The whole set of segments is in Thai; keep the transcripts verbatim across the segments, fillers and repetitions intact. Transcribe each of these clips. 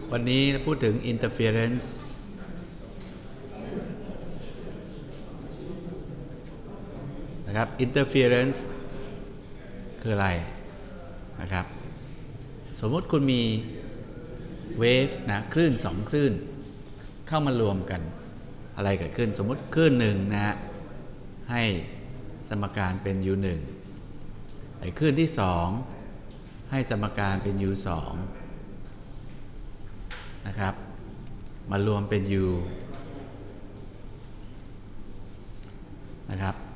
วันนี้พูดถึง interference นะครับ interference คืออะไรนะครับสมมติคุณมีเวฟนะคลื่นสองคลื่นเข้ามารวมกันอะไรเกิดขึ้นสมมติคลื่นหนึ่งนะฮะให้สมการเป็น ยู หนึ่ง ไอ้คลื่นที่สองให้สมการเป็น ยู สอง นะครับมารวมเป็น U นะครับ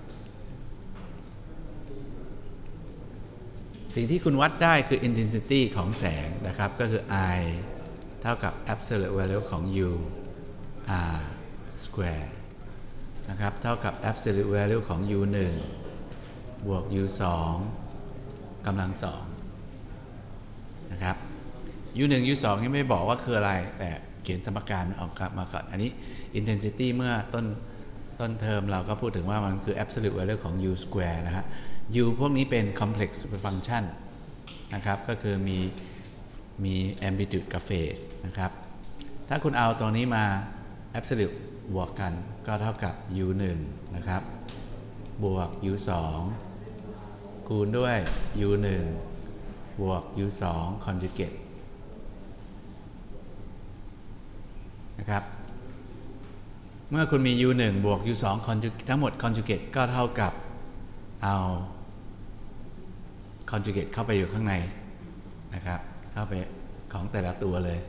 สิ่งที่คุณวัดได้คือ intensity ของแสงนะครับก็คือ I เท่ากับ absolute value ของ U R square นะครับเท่ากับ absolute value ของ ยู หนึ่ง บวก ยู สอง กำลังสองนะครับ ยู หนึ่ง ยู สอง ยังไม่บอกว่าคืออะไรแต่เขียนสมการออกมาก่อนอันนี้ intensity เมื่อต้นต้นเทอมเราก็พูดถึงว่ามันคือ absolute value ของ U square นะฮะ U พวกนี้เป็น complex function นะครับก็คือมีมี amplitude กับ phase นะครับถ้าคุณเอาตรงนี้มา absolute บวกกันก็เท่ากับ ยู หนึ่ง นะครับบวก ยู สอง คูณด้วย ยู หนึ่ง บวก ยู สอง conjugateนะครับเมื่อคุณมี ยู หนึ่ง บวก ยู สอง ทั้งหมด conjugate ก็เท่ากับเอา conjugate เข้าไปอยู่ข้างในนะครับเข้าไปของแต่ละตัวเลย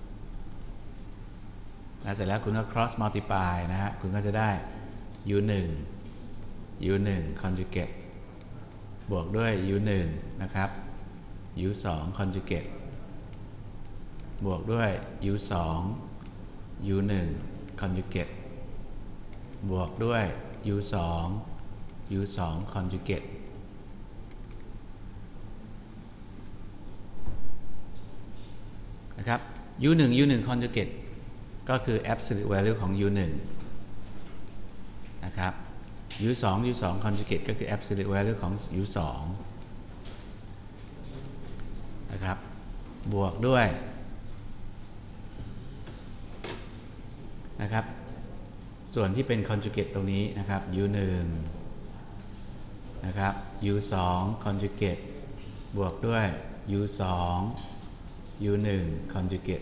แล้วเสร็จแล้วคุณก็ cross multiply นะฮะคุณก็จะได้ ยู หนึ่ง ยู หนึ่ง conjugate บวกด้วย ยู หนึ่ง นะครับ ยู สอง conjugate บวกด้วย ยู สอง ยู หนึ่ง conjugate บวกด้วย ยู สอง ยู สอง conjugate นะครับ ยู หนึ่ง ยู หนึ่ง conjugate ก็คือ absolute value ของ ยู หนึ่ง นะครับ ยู สอง ยู สอง conjugate ก็คือ absolute value ของ ยู สอง นะครับบวกด้วยนะครับส่วนที่เป็น conjugate ตรงนี้นะครับ ยู หนึ่ง นะครับ ยู สอง conjugate บวกด้วย ยู สอง ยู หนึ่ง conjugate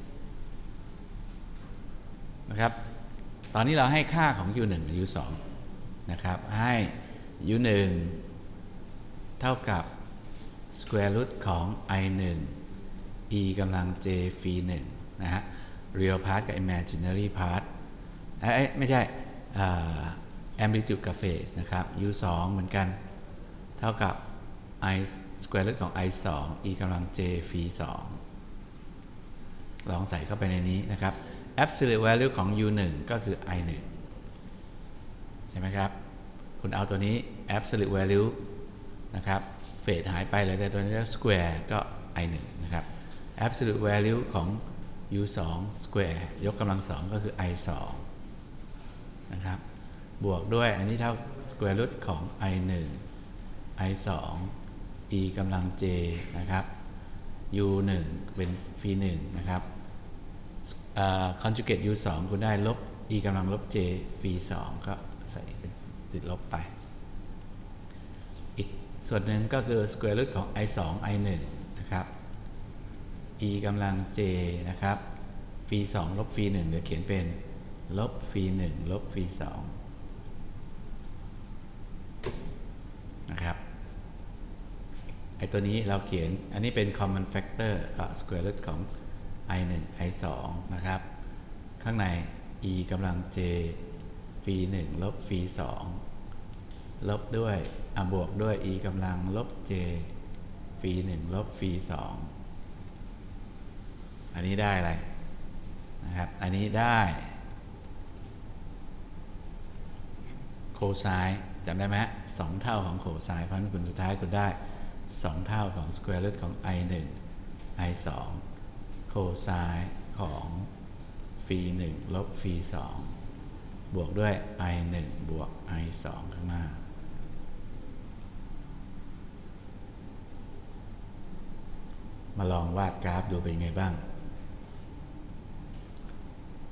นะครับตอนนี้เราให้ค่าของ ยู หนึ่ง กับ ยู สอง นะครับให้ ยู หนึ่ง เท่ากับ square root ของ i หนึ่ง e กำลัง j ฟรีหนึ่งนะฮะ real part กับ imaginary part เอ้ยไม่ใช่ amplitude กับ phase นะครับ u สอง เหมือนกันเท่ากับ i square root ของ i สอง e กำลัง j ฟรีสองลองใส่เข้าไปในนี้นะครับ absolute value ของ ยู หนึ่ง ก็คือ i หนึ่ง ใช่ไหมครับคุณเอาตัวนี้ absolute value นะครับเฟสหายไปเลยแต่ตัวนี้ square ก็ i หนึ่ง นะครับ absolute value ของ ยู สอง square ยกกำลังสองก็คือ i สอง นะครับบวกด้วยอันนี้เท่า square root ของ i หนึ่ง i สอง e กำลัง j นะครับ u หนึ่ง เป็นฟรีหนึ่งนะครับ conjugate u สอง คุณได้ลบ e กำลังลบ j ฟรีสองก็ใส่เป็นติดลบไปอีกส่วนหนึ่งก็คือ square root ของ i สอง i หนึ่ง นะครับ e กำลัง j นะครับฟรีสองลบฟรีหนึ่งเดี๋ยวเขียนเป็นลบฟรีหนึ่งลบฟรีสองนะครับไอตัวนี้เราเขียนอันนี้เป็น common factor ก็ square root ของ i หนึ่ง i สอง นะครับข้างใน e กำลัง j ฟรีหนึ่งลบฟรีสองลบด้วยอ่ะบวกด้วย e กำลังลบ j ฟรีหนึ่งลบฟรีสองอันนี้ได้อะไรนะครับอันนี้ได้โคไซน์จำได้ไหมสองเท่าของโคไซน์เพราะฉะนั้นคุณสุดท้ายคุณได้สองเท่าของ square root ของ i หนึ่ง i สอง โคไซน์ของฟรีหนึ่งลบฟรีสองบวกด้วย i หนึ่ง บวก i สองข้างหน้ามาลองวาดกราฟดูเป็นไงบ้าง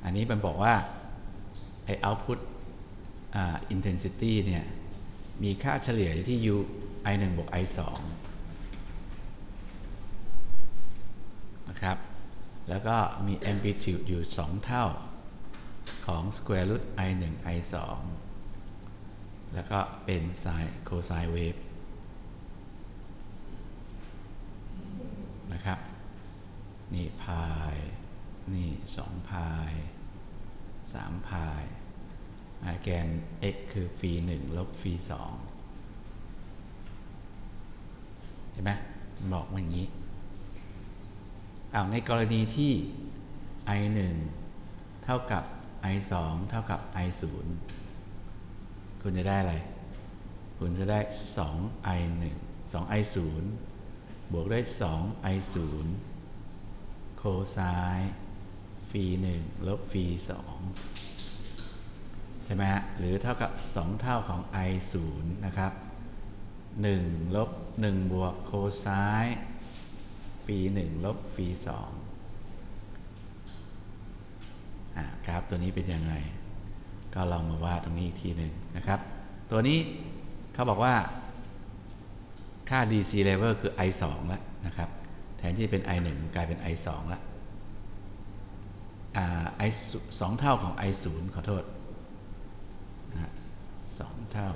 อันนี้มันบอกว่าไอ้ output uh, intensity เนี่ยมีค่าเฉลี่ยอยู่ที่ u i หนึ่ง บวก i สอง นะครับแล้วก็มี amplitude อยู่สองเท่าของ square root i หนึ่ง i สองแล้วก็เป็น sin cosine wave นะครับนี่พายนี่สองพายสามพายแกน x คือฟีหนึ่งลบฟีสองเห็นไหมบอกว่าอย่างนี้อ้าวในกรณีที่ i หนึ่ง เท่ากับ i สอง เท่ากับ i ศูนย์ คุณจะได้อะไรคุณจะได้ สอง i หนึ่ง สอง i ศูนย์ บวกด้วย สอง i ศูนย์ โคไซน์ฟีหนึ่งลบฟีสองใช่ไหมฮะหรือเท่ากับสองเท่าของ i ศูนย์นะครับหนึ่งลบหนึ่งบวกโคไซน์ฟีหนึ่งลบฟีสองอ่ากราฟตัวนี้เป็นยังไงก็ลองมาวาดตรงนี้อีกทีหนึ่งนะครับตัวนี้เขาบอกว่าค่า ดี ซี level คือ i สองแล้วนะครับแทนที่เป็น i หนึ่ง กลายเป็น i สองแล้วอ่า i สองเท่าของ i ศูนย์ขอโทษนะสองเท่า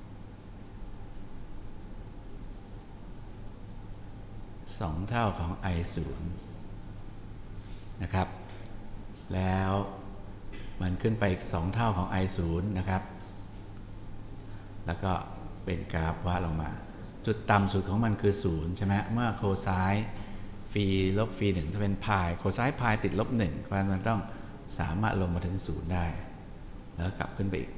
สองเท่าของ i ศูนย์นะครับแล้วมันขึ้นไปอีกสองเท่าของ i ศูนย์นะครับแล้วก็เป็นกราฟวาดลงมาจุดต่ำสุดของมันคือศูนย์ใช่ไหมเมื่อโคไซน์ฟีลบฟีหนึ่งถ้าเป็นพายโคไซน์พายติดลบหนึ่งเพราะฉะนั้นมันต้องสามารถลงมาถึงศูนย์ได้แล้วกลับขึ้นไปอีก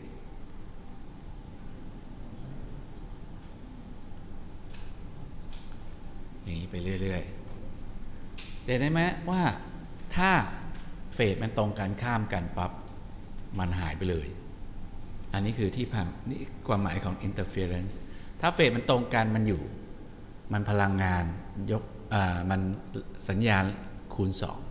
อย่างนี้ไปเรื่อยๆจะได้ไหมว่าถ้าเฟสมันตรงกันข้ามกันปั๊บมันหายไปเลยอันนี้คือที่พันนี่ความหมายของ interference ถ้าเฟสมันตรงกันมันอยู่มันพลังงานยกมันสัญญาณคูณสอง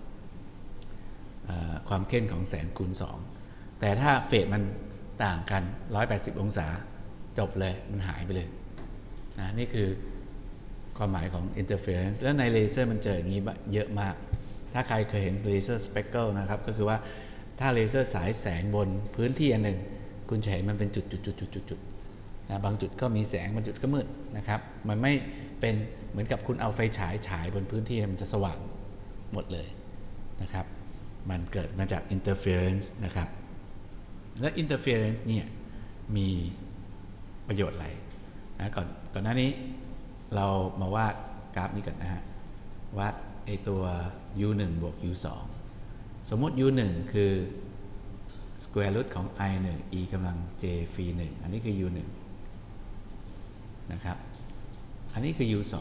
ความเข้มของแสงคูณสองแต่ถ้าเฟสมันต่างกันหนึ่งร้อยแปดสิบองศาจบเลยมันหายไปเลยนะนี่คือความหมายของ interference แล้วในเลเซอร์มันเจออย่างนี้เยอะมากถ้าใครเคยเห็นเลเซอร์สเปกเกิลนะครับก็คือว่าถ้าเลเซอร์สายแสงบนพื้นที่อันหนึ่งคุณจะเห็นมันเป็นจุดจุดจุดจุดจุดจุดนะบางจุดก็มีแสงบางจุดก็มืดนะครับมันไม่เป็นเหมือนกับคุณเอาไฟฉายฉายบนพื้นที่มันจะสว่างหมดเลยนะครับมันเกิดมาจาก interference นะครับและ interference เนี่ยมีประโยชน์อะไรนะก่อนก่อนหน้านี้เรามาวาดกราฟนี้ก่อนนะฮะวาดไอตัว ยู หนึ่ง บวก ยู สอง สมมติ ยู หนึ่ง คือ square root ของ i หนึ่ง e กำลัง j ฟีหนึ่งอันนี้คือ ยู หนึ่ง นะครับอันนี้คือ ยู สอง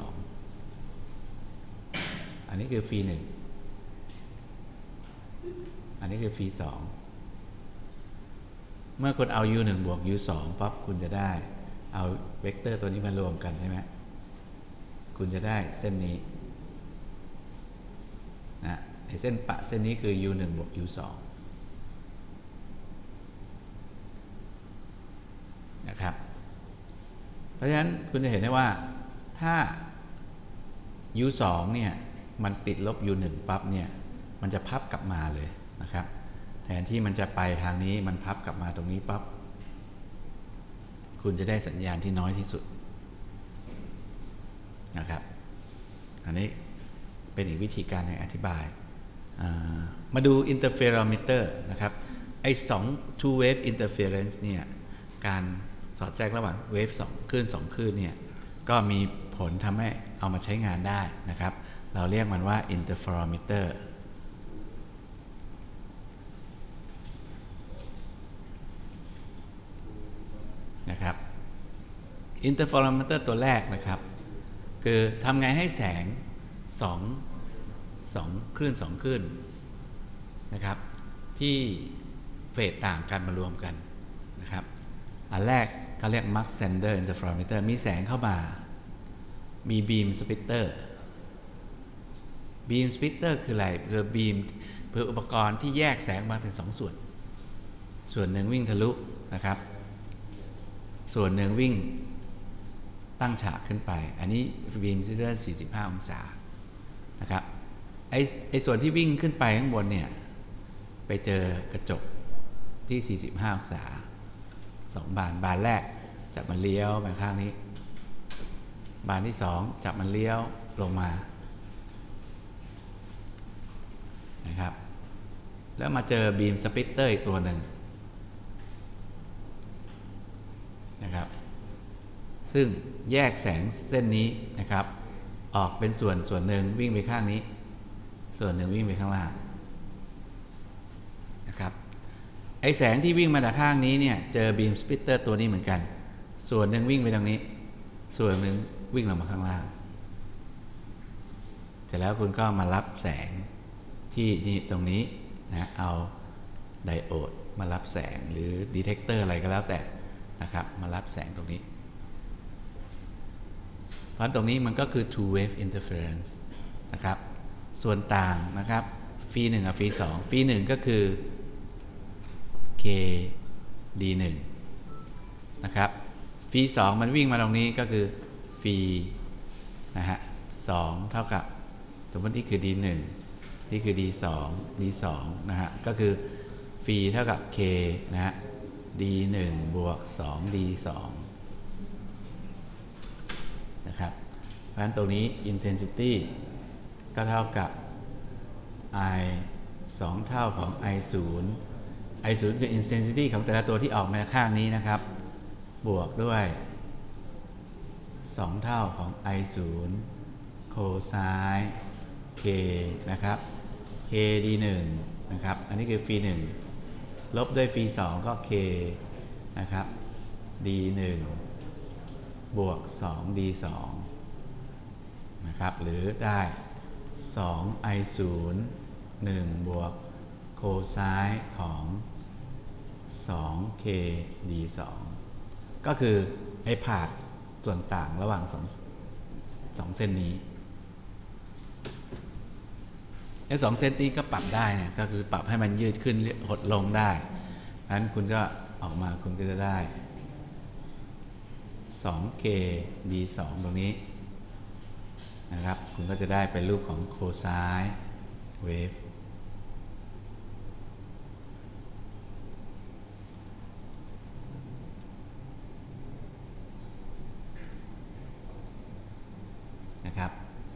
อันนี้คือฟีหนึ่งอันนี้คือฟีสองเมื่อคุณเอา ยู หนึ่ง บวก ยู สอง ปั๊บคุณจะได้เอาเวกเตอร์ตัวนี้มารวมกันใช่ไหมคุณจะได้เส้นนี้นะไอ้เส้นปะเส้นนี้คือ ยู หนึ่ง บวก ยู สอง นะครับเพราะฉะนั้นคุณจะเห็นได้ว่าถ้า ยู สอง เนี่ยมันติดลบ ยู หนึ่ง ปั๊บเนี่ยมันจะพับกลับมาเลยนะครับแทนที่มันจะไปทางนี้มันพับกลับมาตรงนี้ปั๊บคุณจะได้สัญญาณที่น้อยที่สุดนะครับอันนี้เป็นอีกวิธีการในอธิบายมาดู interferometer นะครับไอ้สอง two wave interference เนี่ยการสอดแทรกระหว่างเวฟสองคลื่นสองคลื่นเนี่ยก็มีผลทำให้เอามาใช้งานได้นะครับเราเรียกมันว่า interferometer นะครับ interferometer ตัวแรกนะครับคือทำไงให้แสงสองสองคลื่นสองคลื่นนะครับที่เฟสต่างกันมารวมกันนะครับอันแรกเขาเรียก Mach Zehnder interferometer มีแสงเข้ามามี beam splitter beam splitter คืออะไรคือ beam คืออุปกรณ์ที่แยกแสงมาเป็นสองส่วนส่วนหนึ่งวิ่งทะลุนะครับส่วนหนึ่งวิ่งตั้งฉากขึ้นไปอันนี้ beam splitter สี่สิบห้าองศานะครับไอ้ไอ้ส่วนที่วิ่งขึ้นไปข้างบนเนี่ยไปเจอกระจกที่สี่สิบห้าองศาสองบานบานแรกจับมันเลี้ยวไปข้างนี้บานที่สองจับมันเลี้ยวลงมานะครับแล้วมาเจอบีมสปลิตเตอร์อีกตัวหนึ่งนะครับซึ่งแยกแสงเส้นนี้นะครับออกเป็นส่วนส่วนหนึ่งวิ่งไปข้างนี้ส่วนหนึ่งวิ่งไปข้างล่างนะครับไอแสงที่วิ่งมาจากข้างนี้เนี่ยเจอบีมสปลิตเตอร์ตัวนี้เหมือนกันส่วนหนึ่งวิ่งไปตรงนี้ส่วนหนึ่งวิ่งลงมาข้างล่างเสร็จแล้วคุณก็มารับแสงที่นี่ตรงนี้นะเอาไดโอดมารับแสงหรือดีเทคเตอร์อะไรก็แล้วแต่นะครับมารับแสงตรงนี้เพราะตรงนี้มันก็คือ two wave interference นะครับส่วนต่างนะครับฟีหนึ่งกับฟีสองฟีหนึ่งก็คือ k ดี หนึ่ง นะครับฟีสองมันวิ่งมาตรงนี้ก็คือฟีนะฮะสองเท่ากับสมมตินี่คือ ดี หนึ่ง นี่คือ ดี สอง ดี สอง นะฮะก็คือฟีเท่ากับ k นะฮะ ดี หนึ่ง บวก สอง ดี สอง นะครับเพราะฉะนั้นตรงนี้ intensity ก็เท่ากับ i สอง เท่าของ i ศูนย์ i ศูนย์คือ intensity ของแต่ละตัวที่ออกมาข้างนี้นะครับบวกด้วยสองเท่าของ i ศูนย์ โคไซน์ k นะครับ k ดี หนึ่ง นะครับอันนี้คือฟีหนึ่งลบด้วยฟีสองก็ k นะครับ ดี หนึ่ง บวก สอง ดี สอง นะครับหรือได้ สอง i ศูนย์ หนึ่ง บวกโคไซน์ของ สอง k ดี สอง ก็คือไอ้พาธส่วนต่างระหว่างสองสองเส้นนี้ไอ้สองเส้นนี้ก็ปรับได้เนี่ยก็คือปรับให้มันยืดขึ้นหดลงได้เพราะฉะนั้นคุณก็ออกมาคุณก็จะได้ สอง k ดี สอง ตรงนี้นะครับคุณก็จะได้เป็นรูปของโคไซน์เวฟนะครับ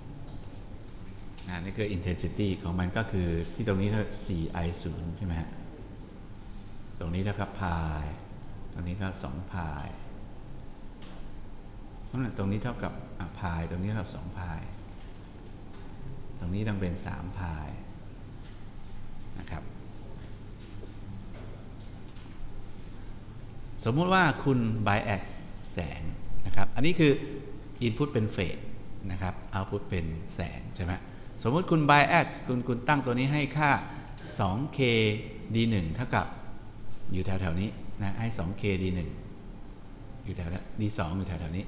นี่คือ intensity ของมันก็คือที่ตรงนี้เท่า สี่ i ศูนย์ ใช่ไหมฮะตรงนี้เท่ากับพายตรงนี้ก็สองพายเพราะฉะนั้นตรงนี้เท่ากับพายตรงนี้เท่ากับสองพายตรงนี้ต้องเป็นสามพายนะครับสมมุติว่าคุณ bias แสงนะครับอันนี้คือ input เป็นเฟสนะครับ output เป็นแสงใช่ไหมสมมุติคุณ bias คุณคุณตั้งตัวนี้ให้ค่า สอง k ดี หนึ่ง เท่ากับอยู่แถวๆนี้นะให้ สอง k ดี หนึ่ง อยู่แถวๆ ดี สอง อยู่แถวๆนี้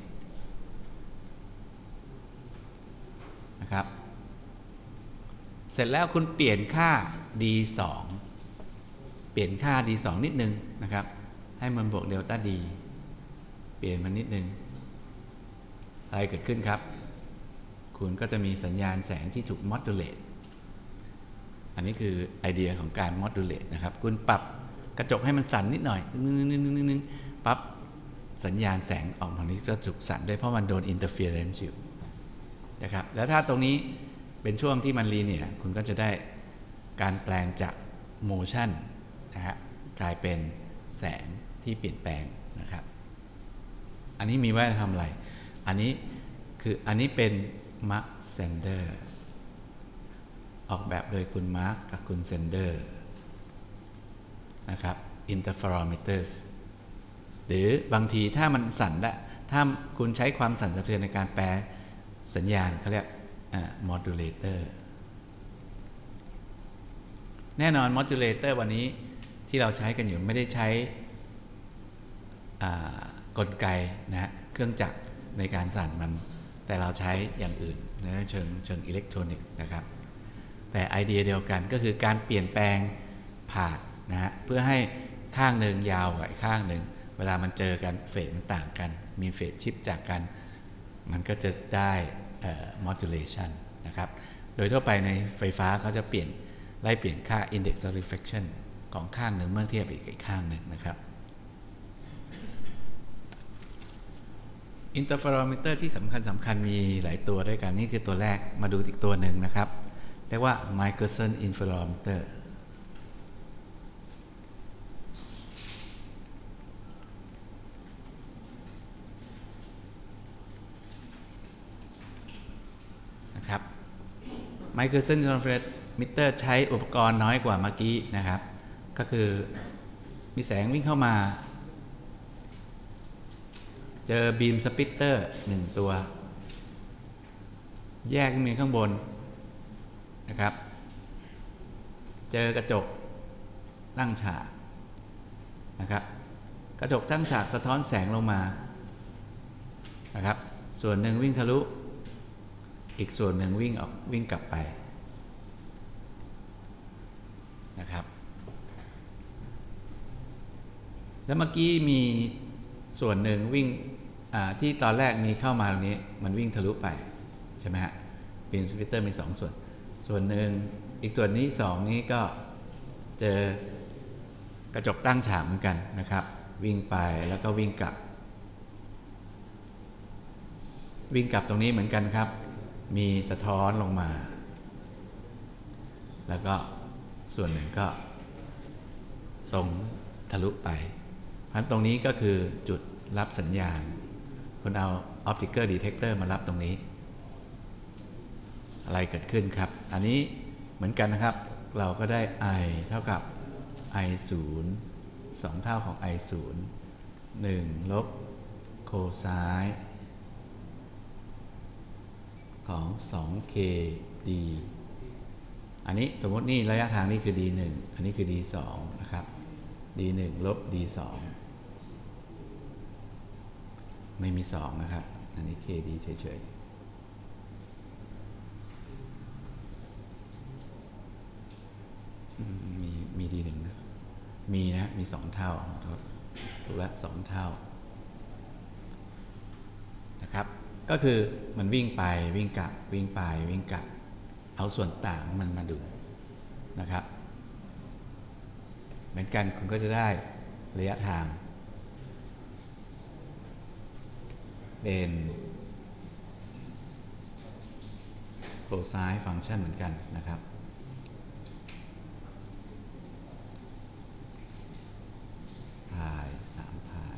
นะครับเสร็จแล้วคุณเปลี่ยนค่า ดี สอง เปลี่ยนค่า ดี สอง นิดนึงนะครับให้มันบวกเดลต้า d เปลี่ยนมันนิดนึงอะไรเกิดขึ้นครับคุณก็จะมีสัญญาณแสงที่ถูก modulate อันนี้คือไอเดียของการ modulate นะครับคุณปรับกระจกให้มันสั่นนิดหน่อยนึงๆๆๆปั๊บสัญญาณแสงออกทางนี้จะถูกสั่นด้วยเพราะมันโดน interference อยู่นะครับแล้วถ้าตรงนี้เป็นช่วงที่มัน linear คุณก็จะได้การแปลงจาก motion นะฮะกลายเป็นแสงที่เปลี่ยนแปลงนะครับอันนี้มีไว้ทำอะไรอันนี้คืออันนี้เป็นมาร์คเซนเดอร์ออกแบบโดยคุณมาร์คกับคุณเซนเดอร์นะครับ interferometers หรือบางทีถ้ามันสั่นได้ถ้าคุณใช้ความสั่นสะเทือนในการแปลสัญญาณเขาเรียก modulator แน่นอน modulator วันนี้ที่เราใช้กันอยู่ไม่ได้ใช้กลไกนะฮะเครื่องจักรในการสั่นมันแต่เราใช้อย่างอื่นนะเชิงเชิงอิเล็กทรอนิกส์นะครับแต่ไอเดียเดียวกันก็คือการเปลี่ยนแปลงผ่านนะฮะเพื่อให้ข้างหนึ่งยาวกว่าอีกข้างหนึ่งเวลามันเจอกันเฟสมันต่างกันมีเฟสชิปจากกันมันก็จะได้ modulation นะครับโดยทั่วไปในไฟฟ้าเขาจะเปลี่ยนไล่เปลี่ยนค่า index of reflection ของข้างหนึ่งเมื่อเทียบอีกอีกข้างหนึ่งนะครับอินเตอร์เฟอโรมิเตอร์ที่สำคัญสำคัญมีหลายตัวด้วยกันนี่คือตัวแรกมาดูอีกตัวหนึ่งนะครับเรียกว่า Michelson Interferometer นะครับ Michelson Interferometer ใช้อุปกรณ์น้อยกว่าเมื่อกี้นะครับก็คือมีแสงวิ่งเข้ามาเจอบีมสปิตเตอร์หนึ่งตัวแยกขึ้นมาข้างบนนะครับเจอกระจกตั้งฉากนะครับกระจกตั้งฉากสะท้อนแสงลงมานะครับส่วนหนึ่งวิ่งทะลุอีกส่วนหนึ่งวิ่งออกวิ่งกลับไปนะครับแล้วเมื่อกี้มีส่วนหนึ่งวิ่งที่ตอนแรกมีเข้ามาตรงนี้มันวิ่งทะลุไปใช่ไหมฮะบีมสปิตเตอร์มีสองส่วนส่วนหนึ่งอีกส่วนนี้สองนี้ก็เจอกระจกตั้งฉากเหมือนกันนะครับวิ่งไปแล้วก็วิ่งกลับวิ่งกลับตรงนี้เหมือนกันครับมีสะท้อนลงมาแล้วก็ส่วนหนึ่งก็ตรงทะลุไปเพราะตรงนี้ก็คือจุดรับสัญญาณคุณเอา optical detector มารับตรงนี้อะไรเกิดขึ้นครับอันนี้เหมือนกันนะครับเราก็ได้ I เท่ากับ I ศูนย์ สองเท่าของ I ศูนย์ หนึ่งลบโคไซน์ของ สอง เค ดี อันนี้สมมตินี่ระยะทางนี้คือ ดี หนึ่ง อันนี้คือ ดี สอง นะครับ ดี หนึ่ง ลบ ดี สอง ไม่มีสองนะครับอันนี้ เค ดี เฉยๆมีมีดีหนึ่งนะมีนะมีสองเท่าถูกละสองเท่านะครับก็คือมันวิ่งไปวิ่งกลับวิ่งไปวิ่งกลับเอาส่วนต่างมันมาดูนะครับเหมือนกันคุณก็จะได้ระยะทางเป็นโคไซน์ฟังก์ชันเหมือนกันนะครับพายสามพาย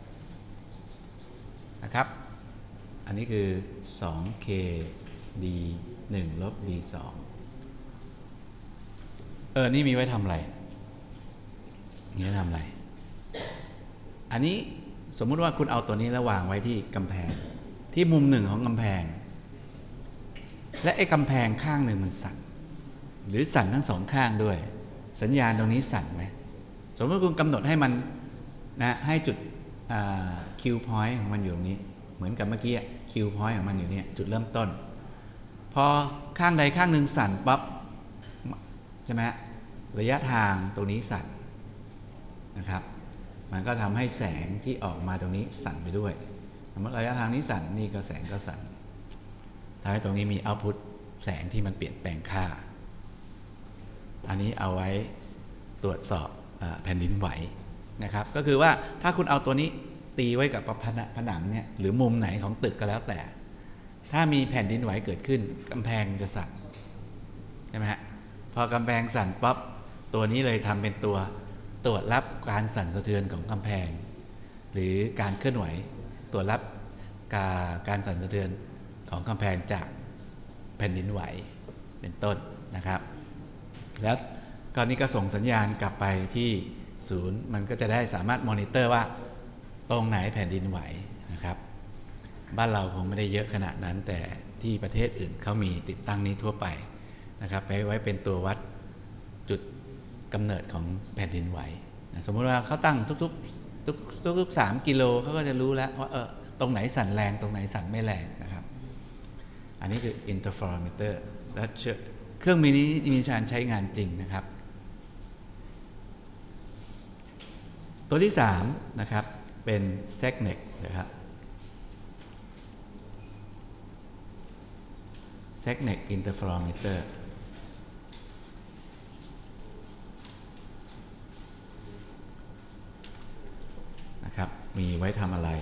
นะครับอันนี้คือ สอง เค ดี หนึ่ง ลบ ดี สอง เออนี่มีไว้ทำอะไรนี่ทำอะไรอันนี้สมมุติว่าคุณเอาตัวนี้แล้ววางไว้ที่กำแพงที่มุมหนึ่งของกำแพงและไอ้กำแพงข้างหนึ่งมันสั่นหรือสั่นทั้งสองข้างด้วยสัญญาณตรงนี้สั่นไหมสมมติคุณกำหนดให้มันนะให้จุดคิวพอยต์ของมันอยู่ตรงนี้เหมือนกับเมื่อกี้คิวพอยต์ของมันอยู่เนี่ยจุดเริ่มต้นพอข้างใดข้างหนึ่งสั่นปั๊บใช่ไหมระยะทางตรงนี้สั่นนะครับมันก็ทำให้แสงที่ออกมาตรงนี้สั่นไปด้วยสมมติระยะทางนี้สั่นนี่ก็แสงก็สั่นทำให้ตรงนี้มีเอาต์พุตแสงที่มันเปลี่ยนแปลงค่าอันนี้เอาไว้ตรวจสอบแผ่นดินไหวนะครับก็คือว่าถ้าคุณเอาตัวนี้ตีไว้กับผนังเนี่ยหรือมุมไหนของตึกก็แล้วแต่ถ้ามีแผ่นดินไหวเกิดขึ้นกำแพงจะสั่นใช่ไหมฮะพอกำแพงสั่นปั๊บตัวนี้เลยทำเป็นตัวตรวจรับการสั่นสะเทือนของกำแพงหรือการเคลื่อนไหวตรวจรับการสั่นสะเทือนของกำแพงจากแผ่นดินไหวเป็นต้นนะครับแล้วก็นี้ก็ส่งสัญญาณกลับไปที่ศูนย์มันก็จะได้สามารถมอนิเตอร์ว่าตรงไหนแผ่นดินไหวนะครับบ้านเราคงไม่ได้เยอะขนาดนั้นแต่ที่ประเทศอื่นเขามีติดตั้งนี้ทั่วไปนะครับไปไว้เป็นตัววัดจุดกำเนิดของแผ่นดินไหวนะสมมติว่าเขาตั้งทุกๆทุกทุกๆสามกิโลเขาก็จะรู้แล้วว่าเออตรงไหนสั่นแรงตรงไหนสั่นไม่แรงนะครับอันนี้คือ interferometer และเครื่องมือนี้มีการใช้งานจริงนะครับตัวที่สามนะครับเป็น เซกเน็ก นะครับ เซกเน็ก Interferometer นะครับมีไว้ทำอะไร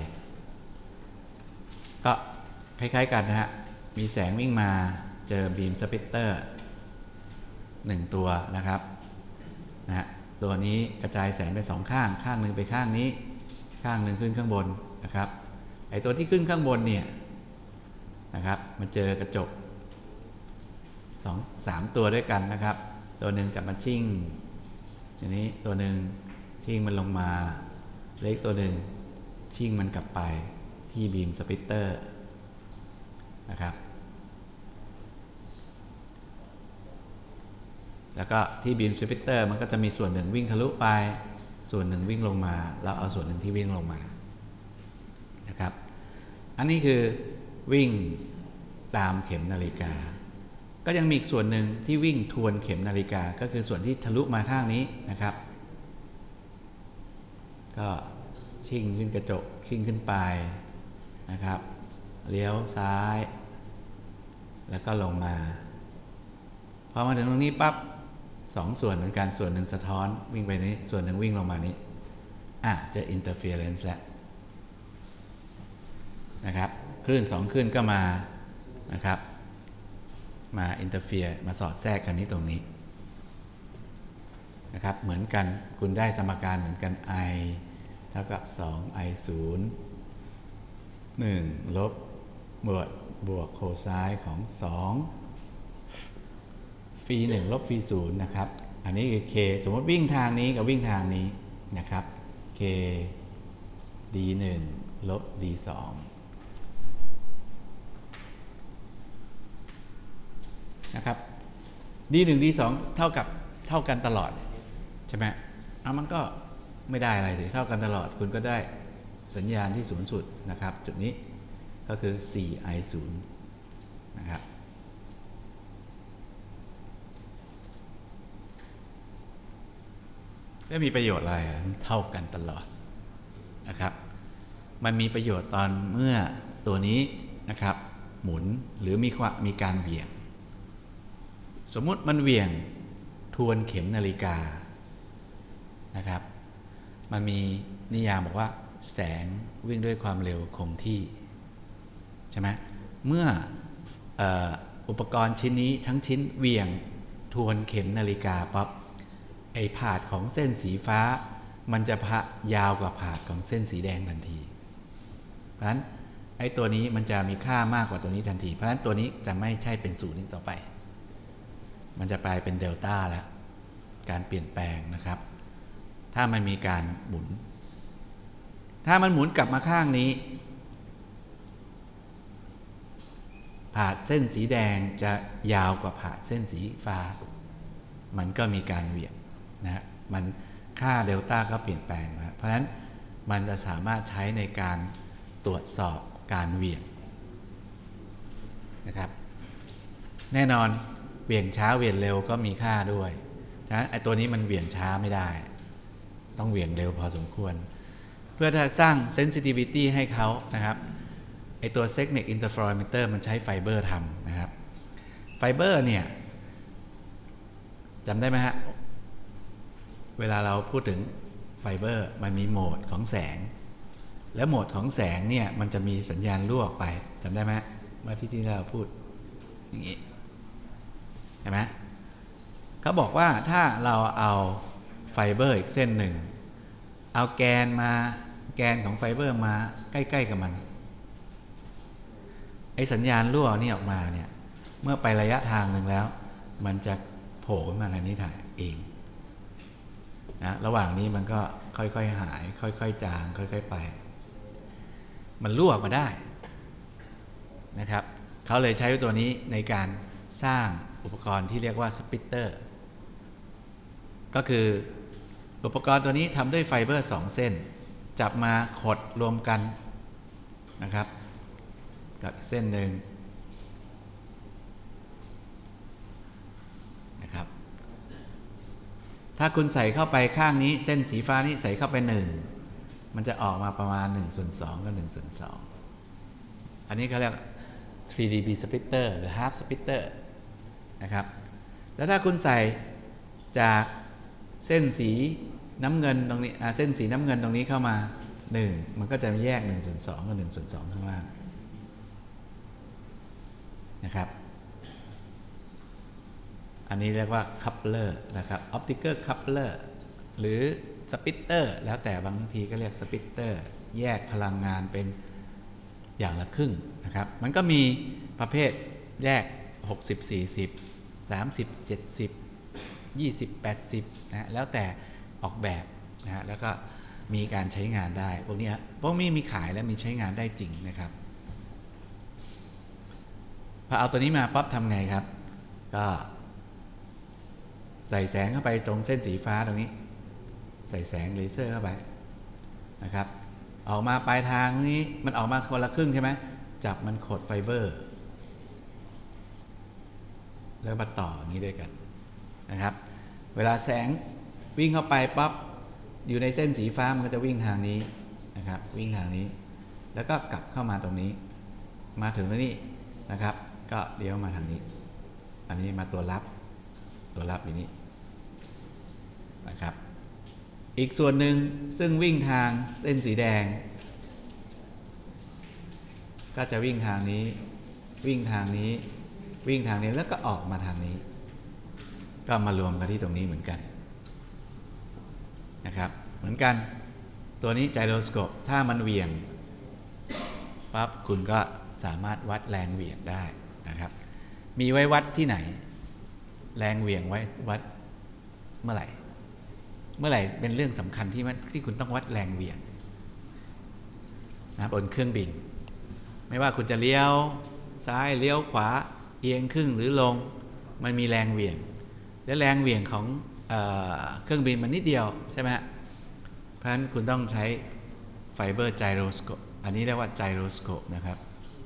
ก็คล้ายๆกันนะฮะมีแสงวิ่งมาเจอบีมสปิตเตอร์หนึ่งตัวนะครับนะฮะตัวนี้กระจายแสงไปสองข้างข้างหนึ่งไปข้างนี้ข้างหนึ่งขึ้นข้างบนนะครับไอตัวที่ขึ้นข้างบนเนี่ยนะครับมันเจอกระจกสองสามตัวด้วยกันนะครับตัวหนึ่งจะมาชิ่งทีนี้ตัวหนึ่งชิ่งมันลงมาเล็กตัวหนึ่งชิ่งมันกลับไปที่บีมสปิตเตอร์นะครับแล้วก็ที่บีมสปิตเตอร์มันก็จะมีส่วนหนึ่งวิ่งทะลุไปส่วนหนึ่งวิ่งลงมาแล้วเอาส่วนหนึ่งที่วิ่งลงมานะครับอันนี้คือวิ่งตามเข็มนาฬิกาก็ยังมีอีกส่วนหนึ่งที่วิ่งทวนเข็มนาฬิกาก็คือส่วนที่ทะลุมาข้างนี้นะครับก็ชิ่งขึ้นกระจกชิ่งขึ้นไปนะครับเลี้ยวซ้ายแล้วก็ลงมาพอมาถึงตรงนี้ปั๊บสองส่วนเหมือนกันส่วนหนึ่งสะท้อนวิ่งไปนี้ส่วนหนึ่งวิ่งลงมานี้อ่ะจะ interference แล้วนะครับคลื่นสองคลื่นก็มานะครับมา interfere มาสอดแทรกกันนี้ตรงนี้นะครับเหมือนกันคุณได้สมการเหมือนกัน I เท่ากับสอง ไอ ศูนย์ หนึ่งลบบวกบวกโคไซน์ของสองฟรีหนึ่งลบฟรีศูนย์นะครับอันนี้คือ k สมมติวิ่งทางนี้กับวิ่งทางนี้นะครับ k ดี หนึ่งลบ ดี สองนะครับ ดี หนึ่ง ดี สองเท่ากับเท่ากันตลอดใช่ไหมเอามันก็ไม่ได้อะไรสิเท่ากันตลอดคุณก็ได้สัญญาณที่ศูนย์สุดนะครับจุดนี้ก็คือ สี่ ไอ ศูนย์ นะครับก็มีประโยชน์อะไรเท่ากันตลอดนะครับมันมีประโยชน์ตอนเมื่อตัวนี้นะครับหมุนหรือมีความมีการเหวี่ยงสมมุติมันเหวี่ยงทวนเข็มนาฬิกานะครับมันมีนิยามบอกว่าแสงวิ่งด้วยความเร็วคงที่ใช่ไหมเมื่ออุปกรณ์ชิ้นนี้ทั้งชิ้นเหวี่ยงทวนเข็มนาฬิกาปั๊บไอ้ผาดของเส้นสีฟ้ามันจะพะยาวกว่าผาดของเส้นสีแดงทันทีเพราะฉะนั้นไอ้ตัวนี้มันจะมีค่ามากกว่าตัวนี้ทันทีเพราะฉะนั้นตัวนี้จะไม่ใช่เป็นศูนย์อีกต่อไปมันจะกลายเป็นเดลต้าแล้วการเปลี่ยนแปลงนะครับถ้ามันมีการหมุนถ้ามันหมุนกลับมาข้างนี้ผาดเส้นสีแดงจะยาวกว่าผาดเส้นสีฟ้ามันก็มีการเหวี่ยงนะฮะมันค่าเดลต้าก็เปลี่ยนแปลงนะเพราะฉะนั้นมันจะสามารถใช้ในการตรวจสอบการเหวี่ยงนะครับแน่นอนเหวี่ยงช้าเหวี่ยงเร็วก็มีค่าด้วยนะไอ้ตัวนี้มันเหวี่ยงช้าไม่ได้ต้องเหวี่ยงเร็วพอสมควรเพื่อถ้าสร้าง sensitivity ให้เขานะครับไอตัว เซกเน็ก Interferometer มันใช้ไฟเบอร์ทำนะครับไฟเบอร์เนี่ยจำได้ไหมฮะเวลาเราพูดถึงไฟเบอร์มันมีโหมดของแสงและโหมดของแสงเนี่ยมันจะมีสัญญาณรั่วออกไปจำได้ไหมเมื่อที่ที่เราพูดอย่างนี้ใช่ไหมเขาบอกว่าถ้าเราเอาไฟเบอร์อีกเส้นหนึ่งเอาแกนมาแกนของไฟเบอร์มาใกล้ๆกับมันไอสัญญาณรั่วนี่ออกมาเนี่ยเมื่อไประยะทางหนึ่งแล้วมันจะโผล่ขึ้นมาในนี้ถ่ายเองนะระหว่างนี้มันก็ค่อยๆหายค่อยๆจางค่อยๆไปมันรั่วมาได้นะครับเขาเลยใช้ตัวนี้ในการสร้างอุปกรณ์ที่เรียกว่าสปิตเตอร์ก็คืออุปกรณ์ตัวนี้ทำด้วยไฟเบอร์สองเส้นจับมาขดรวมกันนะครับกับเส้นหนึ่งถ้าคุณใส่เข้าไปข้างนี้เส้นสีฟ้านี้ใส่เข้าไปหนึ่งมันจะออกมาประมาณหนึ่งส่วนสองกับหนึ่งส่วนสองอันนี้เขาเรียก ทรี ดี บี splitter หรือ half splitter นะครับแล้วถ้าคุณใส่จากเส้นสีน้ำเงินตรงนี้เส้นสีน้ำเงินตรงนี้เข้ามาหนึ่งมันก็จะแยกหนึ่งส่วนสองกับหนึ่งส่วนสองข้างล่างนะครับอันนี้เรียกว่า coupler นะครับ optical coupler หรือ splitter แล้วแต่บางทีก็เรียก splitter แยกพลังงานเป็นอย่างละครึ่งนะครับมันก็มีประเภทแยกหกสิบ สี่สิบ สามสิบ เจ็ดสิบ ยี่สิบ แปดสิบนะแล้วแต่ออกแบบนะฮะแล้วก็มีการใช้งานได้พวกนี้พวกนี้มีขายและมีใช้งานได้จริงนะครับพอเอาตัวนี้มาปั๊บทำไงครับก็ใส่แสงเข้าไปตรงเส้นสีฟ้าตรงนี้ใส่แสงเลเซอร์เข้าไปนะครับออกมาปลายทางนี้มันออกมาคนละครึ่งใช่ไหมจับมันขดไฟเบอร์แล้วมาต่ออย่างนี้ด้วยกันนะครับเวลาแสงวิ่งเข้าไปปั๊บอยู่ในเส้นสีฟ้ามันก็จะวิ่งทางนี้นะครับวิ่งทางนี้แล้วก็กลับเข้ามาตรงนี้มาถึงตรงนี้นะครับก็เลี้ยวมาทางนี้อันนี้มาตัวรับตัวรับอย่างนี้นะครับอีกส่วนหนึ่งซึ่งวิ่งทางเส้นสีแดงก็จะวิ่งทางนี้วิ่งทางนี้วิ่งทางนี้แล้วก็ออกมาทางนี้ก็มารวมกันที่ตรงนี้เหมือนกันนะครับเหมือนกันตัวนี้ไจโรสโคปถ้ามันเหวี่ยงปั๊บคุณก็สามารถวัดแรงเหวี่ยงได้นะครับมีไว้วัดที่ไหนแรงเหวี่ยงไว้วัดเมื่อไหร่เมื่อไหร่เป็นเรื่องสำคัญที่มันที่คุณต้องวัดแรงเหวี่ยงนะบนเครื่องบินไม่ว่าคุณจะเลี้ยวซ้ายเลี้ยวขวาเอียงครึ่งหรือลงมันมีแรงเหวี่ยงและแรงเหวี่ยงของเอ่อเครื่องบินมันนิดเดียวใช่ไหมฮะเพราะฉะนั้นคุณต้องใช้ไฟเบอร์ไจโรสโคปอันนี้เรียกว่าไจโรสโคปนะครับ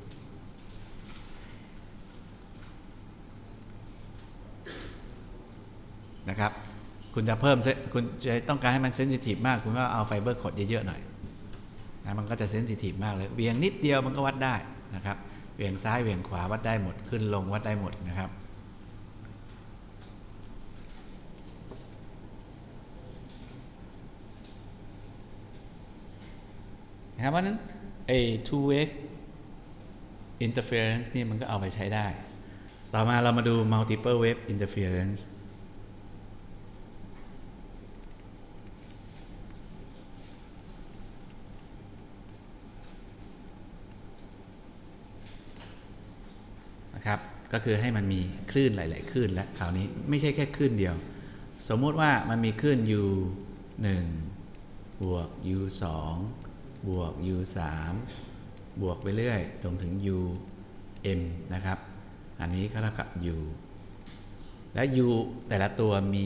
นะครับคุณจะเพิ่มคุณจะต้องการให้มันเซนซิทีฟมากคุณก็เอาไฟเบอร์ขดเยอะๆหน่อยนะมันก็จะเซนซิทีฟมากเลยเวียงนิดเดียวมันก็วัดได้นะครับเวียงซ้ายเวียงขวาวัดได้หมดขึ้นลงวัดได้หมดนะครับเพราะฉะนั้นไอ้ two wave interference นี่มันก็เอาไปใช้ได้ต่อมาเรามาดู multiple wave interferenceนะครับก็คือให้มันมีคลื่นหลายๆคลื่นและคราวนี้ไม่ใช่แค่คลื่นเดียวสมมุติว่ามันมีคลื่น ยู หนึ่ง บวก ยู สอง บวก ยู สาม บวกไปเรื่อยจนถึง ยู เอ็ม นะครับอันนี้ก็เท่ากับ U และ U แต่ละตัวมี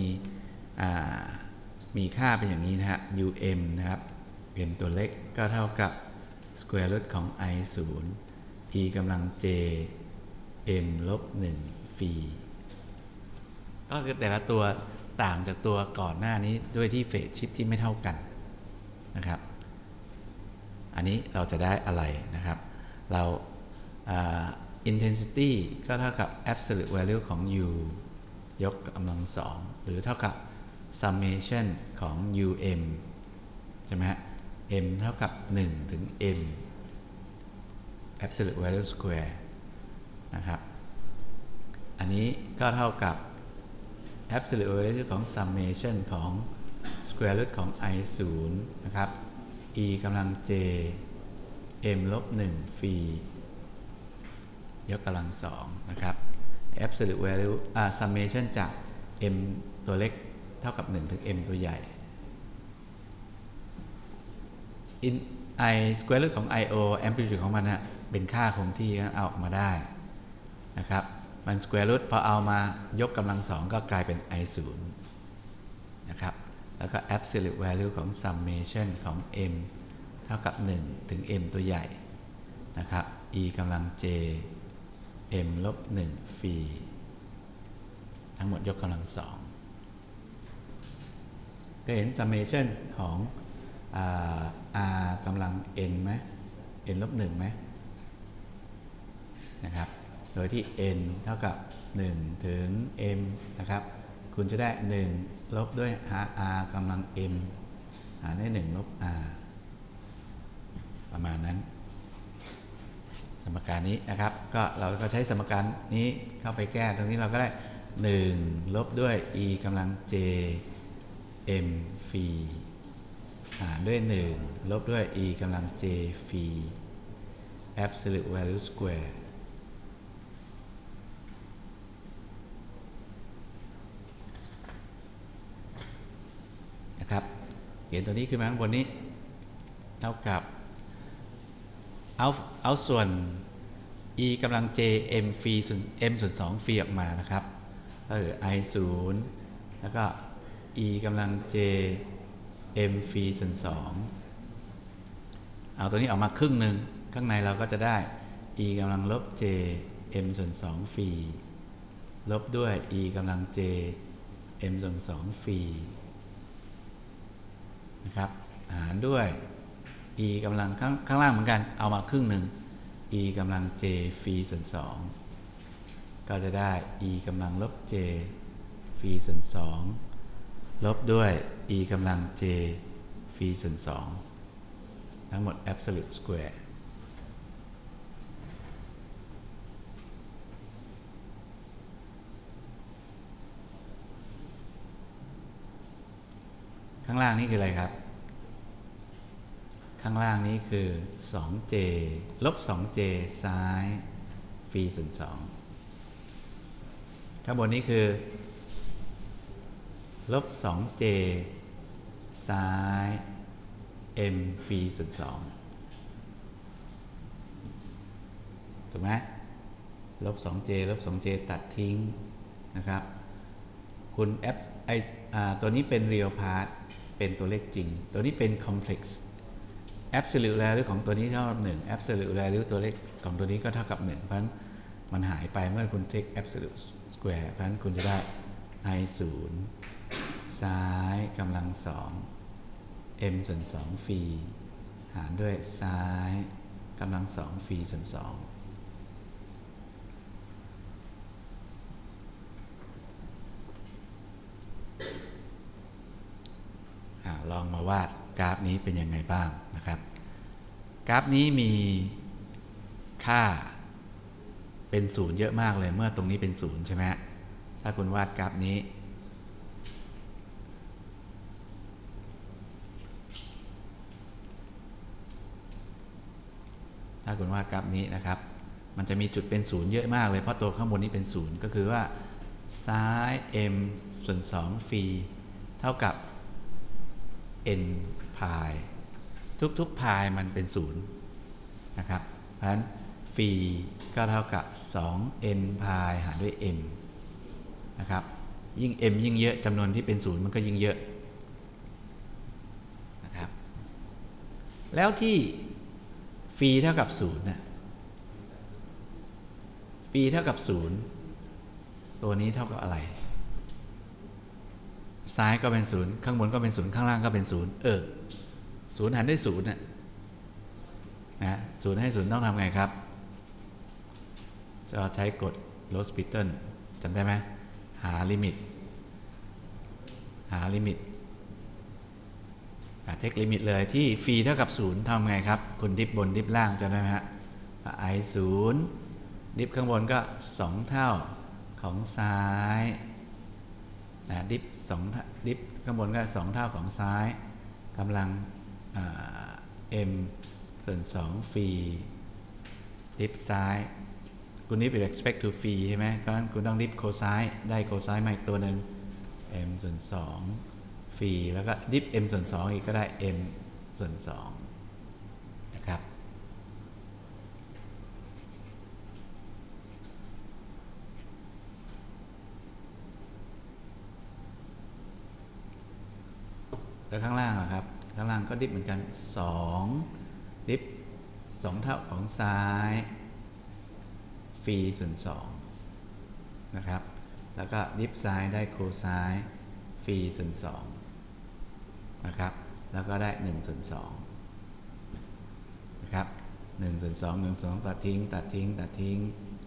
มีค่าเป็นอย่างนี้นะฮะ ยู เอ็ม นะครับ m ตัวเล็กก็เท่ากับ square root ของ i ศูนย์ e กำลัง j m ลบหนึ่งฟรีก็คือแต่ละตัวต่างจากตัวก่อนหน้านี้ด้วยที่เฟสชิปที่ไม่เท่ากันนะครับอันนี้เราจะได้อะไรนะครับเรา intensity ก็เท่ากับ absolute value ของ u ยกกำลังสองหรือเท่ากับ summation ของ um ใช่ไหมฮะ m เท่ากับหนึ่งถึง m absolute value square นะครับอันนี้ก็เท่ากับ absolute value ของ summation ของ square root ของ i ศูนย์นะครับ e กำลัง j m ลบหนึ่งฟรียกกำลังสองนะครับ absolute value อ่า summation จาก m ตัวเล็กเท่ากับหนึ่งถึง m ตัวใหญ่ in i square root ของ io amplitude ของมันนะเป็นค่าคงที่เอาออกมาได้นะครับมัน square root พอเอามายกกำลังสองก็กลายเป็น i ศูนย์นะครับแล้วก็ absolute value ของ summation ของ m เท่ากับหนึ่งถึง m ตัวใหญ่นะครับ e กำลัง j m ลบหนึ่งฟรีทั้งหมดยกกำลังสองก็เห็น summation ของ r กำลัง n ไหม n ลบหนึ่งไหมนะครับโดยที่ n เท่ากับหนึ่งถึง m นะครับคุณจะได้หนึ่งลบด้วย r กำลัง m หารได้หนึ่งลบ r ประมาณนั้นสมการนี้นะครับก็เราก็ใช้สมการนี้เข้าไปแก้ตรงนี้เราก็ได้หนึ่งลบด้วย e กำลัง j m ฟรีหารด้วยหนึ่งลบด้วย e กำลัง j ฟรี absolute value square นะครับเขียนตัวนี้ขึ้นมาข้างบนนี้เท่ากับเอาเอาส่วน e กำลัง j m ฟรีส่วน m ส่วนสองฟรีออกมานะครับก็คือ i ศูนย์แล้วก็ e กำลัง j m ฟรีส่วนสองเอาตัวนี้ออกมาครึ่งหนึ่งข้างในเราก็จะได้ e กำลังลบ j m ส่วนสองฟรีลบด้วย e กำลัง j m ส่วนสองฟรีนะครับหารด้วย e กำลังข้างข้างล่างเหมือนกันเอามาครึ่งหนึ่ง e กำลัง j ฟรีส่วนสองก็จะได้ e กำลังลบ j ฟรีส่วนสองลบด้วย e กำลัง j ฟรีส่วนสองทั้งหมด absolute square ข้างล่างนี้คืออะไรครับข้างล่างนี้คือ สองเจ ลบ สองเจ ซ้ายฟรีส่วนสองข้างบนนี้คือลบ สองเจ ซ้าย m ฟรีส่วนสองถูกไหมลบ สองเจ ลบ สองเจ ตัดทิ้งนะครับคุณแอปไอตัวนี้เป็น real part เป็นตัวเลขจริงตัวนี้เป็น complex absolute value ของตัวนี้เท่ากับหนึ่ง absolute value ตัวเลขของตัวนี้ก็เท่ากับหนึ่งเพราะฉะนั้นมันหายไปเมื่อคุณ take absolute square เพราะฉะนั้นคุณจะได้ i ศูนย์ซ้ายกำลังสอง m ส่วนสองฟรีหารด้วยซ้ายกำลังสองฟรีส่วนสองลองมาวาดกราฟนี้เป็นยังไงบ้างนะครับกราฟนี้มีค่าเป็นศูนย์เยอะมากเลยเมื่อตรงนี้เป็นศูนย์ใช่ไหมถ้าคุณวาดกราฟนี้ถ้าคุณวาดกราฟนี้นะครับมันจะมีจุดเป็นศูนย์เยอะมากเลยเพราะตัวข้างบนนี้เป็นศูนย์ก็คือว่าซ้าย m ส่วนสองฟรีเท่ากับ n พายทุกๆพายมันเป็นศูนย์นะครับเพราะฉะนั้นฟรีก็เท่ากับ สอง n พายหารด้วย n นะครับยิ่ง m ยิ่งเยอะจำนวนที่เป็นศูนย์มันก็ยิ่งเยอะนะครับแล้วที่ฟรีเท่ากับศูนย์นะฟรีเท่ากับศูนย์ตัวนี้เท่ากับอะไรซ้ายก็เป็นศูนย์ข้างบนก็เป็นศูนย์ข้างล่างก็เป็นศูนย์เออศูนย์หารด้วยศูนย์น่ะนะศูนย์ให้ศูนย์ต้องทำไงครับจะใช้กฎ L'Hospital จำได้ไหมหาลิมิตหาลิมิตเทคลิมิตเลยที่ฟรีเท่ากับศูนย์ทำไงครับคุณดิฟบนดิฟล่างจำได้ไหมฮะ i ศูนย์ดิฟข้างบนก็สองเท่าของซ้ายนะดิฟสองดิฟข้างบนก็สองเท่าของซ้ายกำลัง m ส่วนสองฟรีดิฟซ้ายคุณดิฟ expect to ฟรีใช่ไหมก็คุณต้องดิฟโคซ้ายได้โคซ้ายมาอีกตัวหนึ่ง m ส่วนสองฟรีแล้วก็ดิฟ m ส่วนสองอีกก็ได้ m ส่วนสองนะครับแล้วข้างล่างนะครับ ข้างล่างก็ดิฟเหมือนกันสองดิฟสองเท่าของซ้ายฟรีส่วนสองนะครับแล้วก็ดิฟซ้ายได้โคซ้ายฟรีส่วนสองนะครับแล้วก็ได้หนึ่งส่วนสองนะครับหนึ่งส่วนสอง หนึ่งส่วนสองตัดทิ้งตัดทิ้งตัดทิ้ง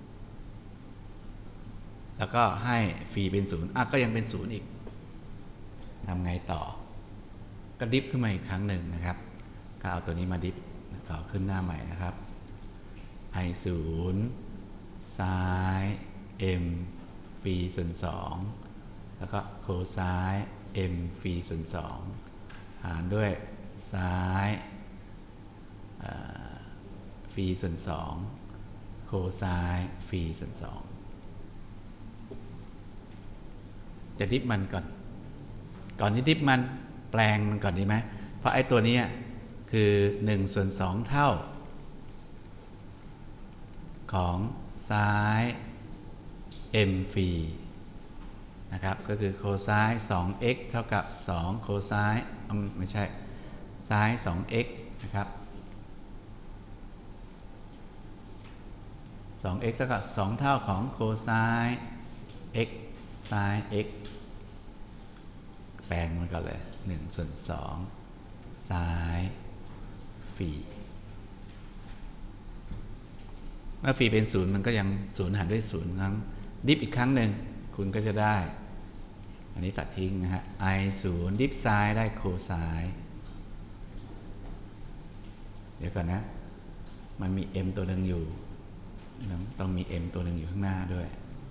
แล้วก็ให้ฟรีเป็นศูนย์อ่ะก็ยังเป็นศูนย์อีกทำไงต่อก็ดิฟขึ้นมาอีกครั้งหนึ่งนะครับก็เอาตัวนี้มาดิฟต่อขึ้นหน้าใหม่นะครับ i ศูนย์ซ้าย m ฟรีส่วนสองแล้วก็โคซ้าย m ฟรีส่วนสองหารด้วยซ้ายฟรีส่วนสองโคซ้ายฟรีส่วนสองจะดิฟมันก่อนก่อนที่ดิฟมันแปลงมันก่อนดีไหมเพราะไอ้ตัวนี้คือหนึ่งส่วนสองเท่าของซ้าย m ฟรีนะครับก็คือโคซ้าย สอง x เท่ากับสองโคซ้ายไม่ใช่ซ้าย สอง x นะครับ สอง x เท่ากับสองเท่าของโคซ้าย x ซ้าย x แปลงมันก่อนเลยหนึ่งส่วนสองซ้ายฟรีเมื่อฟรีเป็นศูนย์มันก็ยังศูนย์หารด้วยศูนย์ครั้งดิฟอีกครั้งหนึ่งคุณก็จะได้อันนี้ตัดทิ้งนะฮะ i ศูนย์ดิฟซ้ายได้โคซ้ายเดี๋ยวก่อนนะมันมี m ตัวหนึ่งอยู่ต้องมี m ตัวหนึ่งอยู่ข้างหน้าด้วย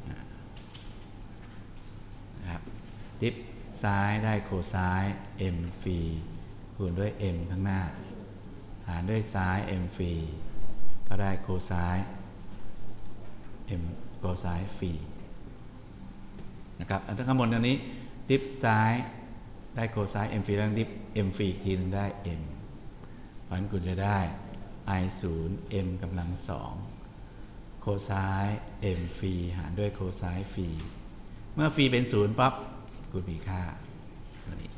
นะครับดิฟซ้ายได้โคซ้าย m ฟรีคูณด้วย m ข้างหน้าหารด้วยซ้าย m ฟรีก็ได้โคซ้าย m โคซ้ายฟรีนะครับอันข้างบนตรงนี้ดิฟซ้ายได้โคซ้าย m ฟรีแล้วดิฟ m ฟรีทีนึงได้ m เพราะฉะนั้นคุณจะได้ i ศูนย์ m กำลังสองโคซ้าย m ฟรีหารด้วยโคซ้ายฟรีเมื่อฟรีเป็นศูนย์ปั๊บคุณมีค่าตัวนี้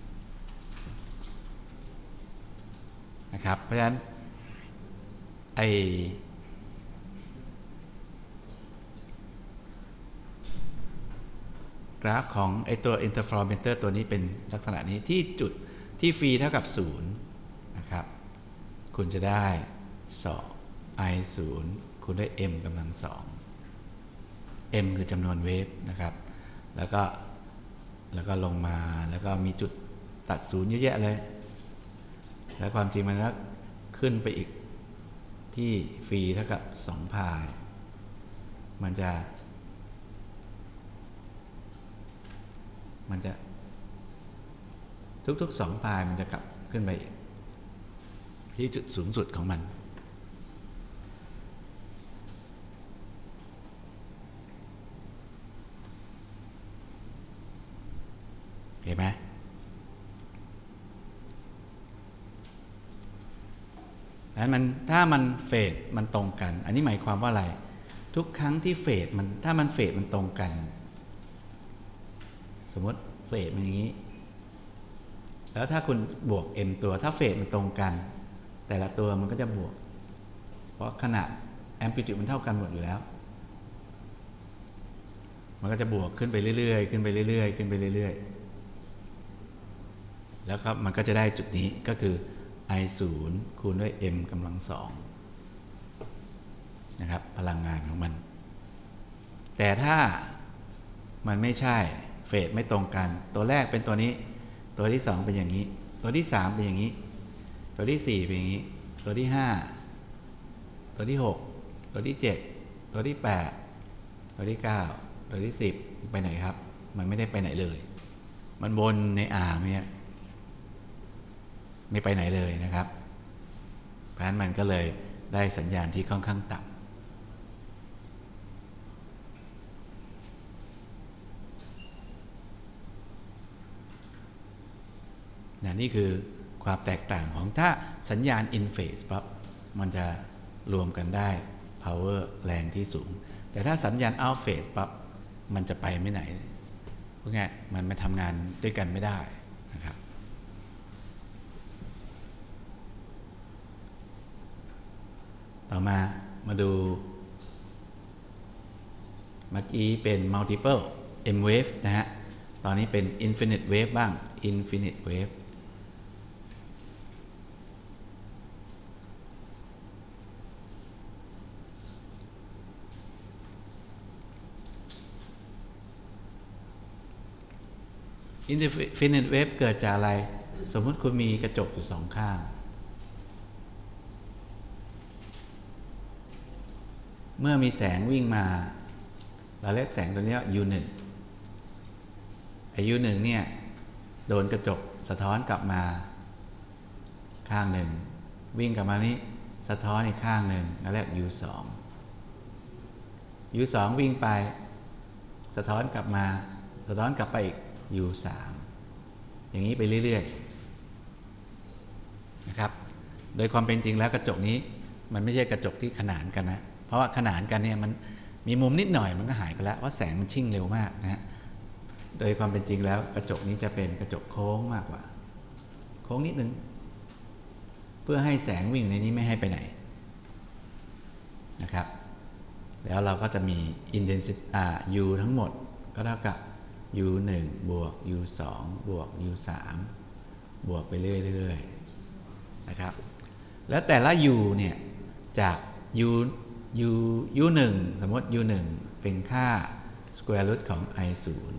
นะครับเพราะฉะนั้นไอกราฟของไอตัว interferometer ตัวนี้เป็นลักษณะนี้ที่จุดที่ฟรีเท่ากับศูนย์นะครับคุณจะได้สอง i ศูนย์คูณด้วย m กำลังสอง m คือจำนวนเวฟนะครับแล้วก็แล้วก็ลงมาแล้วก็มีจุดตัดศูนย์เยอะแยะเลยแล้วความจริงมันก็ขึ้นไปอีกที่ฟรีเท่ากับสองพายมันจะมันจะทุกๆสองพายมันจะกลับขึ้นไปที่จุดสูงสุดของมันเห็นไหมแล้วมันถ้ามันเฟสมันตรงกันอันนี้หมายความว่าอะไรทุกครั้งที่เฟสมันถ้ามันเฟสมันตรงกันสมมติเฟสมันอย่างนี้แล้วถ้าคุณบวก m ตัวถ้าเฟสมันตรงกันแต่ละตัวมันก็จะบวกเพราะขนาดแอมพลิจูดมันเท่ากันหมดอยู่แล้วมันก็จะบวกขึ้นไปเรื่อยๆขึ้นไปเรื่อยๆขึ้นไปเรื่อยๆแล้วครับมันก็จะได้จุดนี้ก็คือ i ศูนย์คูณด้วย m กำลังสองนะครับพลังงานของมันแต่ถ้ามันไม่ใช่เฟสไม่ตรงกันตัวแรกเป็นตัวนี้ตัวที่สองเป็นอย่างนี้ตัวที่สามเป็นอย่างนี้ตัวที่สี่เป็นอย่างนี้ตัวที่ห้าตัวที่หกตัวที่เจ็ดตัวที่แปดตัวที่เก้าตัวที่สิบไปไหนครับมันไม่ได้ไปไหนเลยมันวนในอ่างเนี่ยไม่ไปไหนเลยนะครับเพราะฉะนั้นมันก็เลยได้สัญญาณที่ค่อนข้างต่ำนี่คือความแตกต่างของถ้าสัญญาณ in phase ปั๊บมันจะรวมกันได้ power แรงที่สูงแต่ถ้าสัญญาณ out phase ปั๊บมันจะไปไม่ไหนเพราะงั้นมันไม่ทำงานด้วยกันไม่ได้นะครับต่อมามาดูเมื่อกี้เป็น multiple m wave นะฮะตอนนี้เป็น infinite wave บ้าง infinite wave infinite wave เกิดจากอะไรสมมุติคุณมีกระจกอยู่สองข้างเมื่อมีแสงวิ่งมาเราเรียกแสงตัวนี้ว่า ยู หนึ่ง ไอ้ ยู หนึ่ง เนี่ยโดนกระจกสะท้อนกลับมาข้างหนึ่งวิ่งกลับมานี้สะท้อนอีกข้างหนึ่งเราเรียก ยู สอง ยู สอง วิ่งไปสะท้อนกลับมาสะท้อนกลับไปอีก ยู สาม อย่างนี้ไปเรื่อยๆนะครับโดยความเป็นจริงแล้วกระจกนี้มันไม่ใช่กระจกที่ขนานกันนะเพราะว่าขนานกันเนี่ยมันมีมุมนิดหน่อยมันก็หายไปแล้วว่าแสงมันชิ่งเร็วมากนะฮะโดยความเป็นจริงแล้วกระจกนี้จะเป็นกระจกโค้งมากกว่าโค้งนิดนึงเพื่อให้แสงวิ่งในนี้ไม่ให้ไปไหนนะครับแล้วเราก็จะมี intensity อ่า u ทั้งหมดก็เท่ากับ ยู หนึ่ง บวก ยู สอง บวก ยู สาม บวกไปเรื่อยๆนะครับแล้วแต่ละ u เนี่ยจาก u u u หนึ่ง สมมติ u หนึ่ง เป็นค่า square root ของ i ศูนย์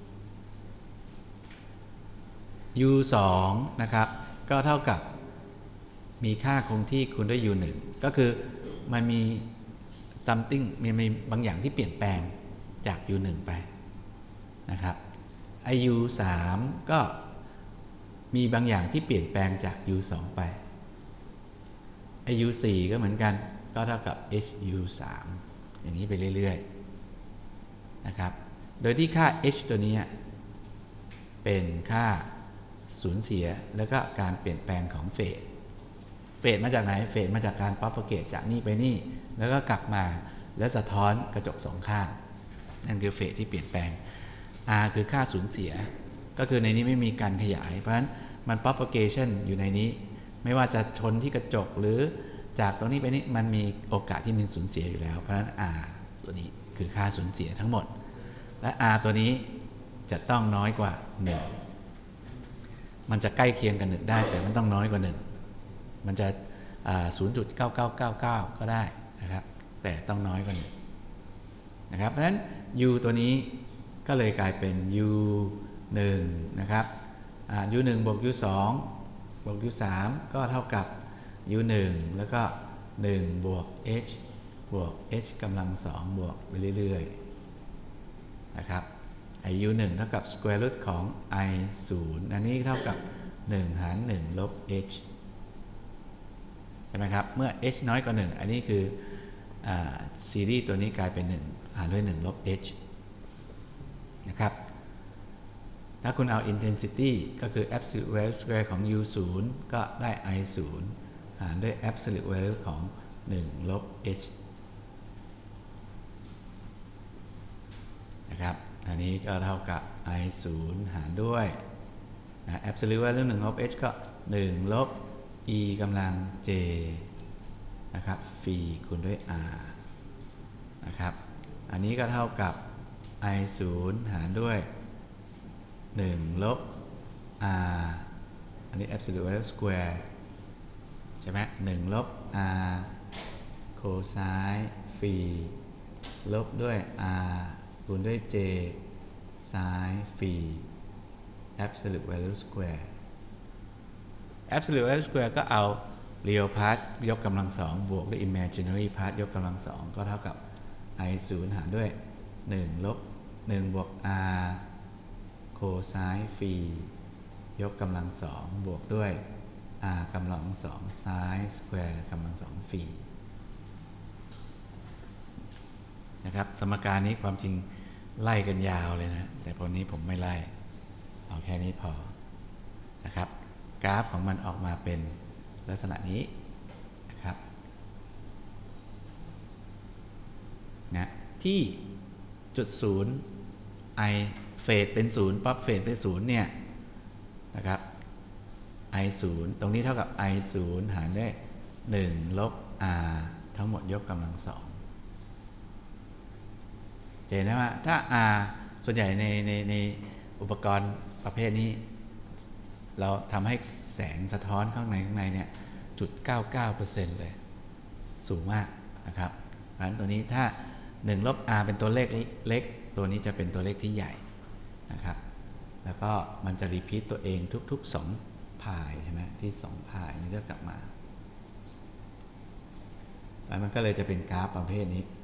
u สอง นะครับก็เท่ากับมีค่าคงที่คูณด้วย u หนึ่ง ก็คือมันมี something มีมีบางอย่างที่เปลี่ยนแปลงจาก ยู หนึ่ง ไปนะครับไอ ยู สาม ก็มีบางอย่างที่เปลี่ยนแปลงจาก ยู สอง ไปไอ ยู สี่ ก็เหมือนกันก็เท่ากับ h u สาม อย่างนี้ไปเรื่อยๆนะครับโดยที่ค่า h ตัวนี้เป็นค่าสูญเสียแล้วก็การเปลี่ยนแปลงของเฟสเฟสมาจากไหนเฟสมาจากการ propagate จากนี่ไปนี่แล้วก็กลับมาแล้วสะท้อนกระจกสองข้างนั่นคือเฟสที่เปลี่ยนแปลง r คือค่าสูญเสียก็คือในนี้ไม่มีการขยายเพราะฉะนั้นมัน propagation อยู่ในนี้ไม่ว่าจะชนที่กระจกหรือจากตรงนี้ไปนี้มันมีโอกาสที่มีสูญเสียอยู่แล้วเพราะฉะนั้น r ตัวนี้คือค่าสูญเสียทั้งหมดและ r ตัวนี้จะต้องน้อยกว่าหนึ่งมันจะใกล้เคียงกันหนึ่งได้แต่มันต้องน้อยกว่าหนึ่งมันจะ ศูนย์จุดเก้าเก้าเก้าเก้า ก็ได้นะครับแต่ต้องน้อยกว่าหนึ่งนะครับเพราะฉะนั้น u ตัวนี้ก็เลยกลายเป็น ยู หนึ่ง นะครับ ยู หนึ่ง บวก ยู สอง บวก ยู สาม ก็เท่ากับ ยู หนึ่ง แล้วก็ หนึ่ง บวก h บวก h กำลังสองบวกไปเรื่อยๆนะครับไอ ยู หนึ่ง เท่ากับ square root ของ i ศูนย์ อันนี้เท่ากับ หนึ่ง หาร หนึ่ง ลบ h ใช่ไหมครับเมื่อ h น้อยกว่า หนึ่ง อันนี้คือซีรีส์ตัวนี้กลายเป็น หนึ่ง หารด้วย หนึ่ง ลบ h นะครับถ้าคุณเอา intensity ก็คือ absolute value square ของ u ศูนย์ ก็ได้ i ศูนย์ หารด้วย absolute value ของ หนึ่ง ลบ h นะครับอันนี้ก็เท่ากับ i ศูนย์ หารด้วยนะ absolute value หนึ่ง ลบ h ก็ หนึ่ง ลบ e กำลัง j นะครับ phi คูณด้วย r นะครับอันนี้ก็เท่ากับ i ศูนย์ หารด้วย หนึ่ง ลบ r อันนี้ absolute value square ใช่ไหมหนึ่ง ลบ r cosine phi ลบด้วย r คูณด้วย j sin phi absolute value square absolute value square ก็เอา real part ยกกำลังสองบวกด้วย imaginary part ยกกำลังสองก็เท่ากับ i ศูนย์ หารด้วย หนึ่ง ลบ หนึ่ง บวก r cosine phi ยกกำลังสองบวกด้วย r กำลังสอง sin square กำลังสอง phi นะครับสมการนี้ความจริงไล่กันยาวเลยนะแต่พอนี้ผมไม่ไล่เอาแค่นี้พอนะครับกราฟของมันออกมาเป็นลักษณะนี้นะครับนะที่จุดศูนย์ i เฟสเป็นศูนย์ปั๊บเฟสเป็นศูนย์เนี่ยนะครับ i ศูนย์ตรงนี้เท่ากับ i ศูนย์หารด้วยหนึ่งลบ r ทั้งหมดยกกำลังสองเห็นไหมว่าถ้า r ส่วนใหญ่ในในในอุปกรณ์ประเภทนี้เราทำให้แสงสะท้อนข้างในข้างในเนี่ยจุด เก้าเก้าเปอร์เซ็นต์ เลยสูงมากนะครับเพราะฉะนั้นตัวนี้ถ้าหนึ่งลบ r เป็นตัวเลขเล็กตัวนี้จะเป็นตัวเลขที่ใหญ่นะครับแล้วก็มันจะรีพีทตัวเองทุกๆสองพายใช่ไหมที่สองพายนี่ก็กลับมาแล้วมันก็เลยจะเป็นกราฟประเภทนี้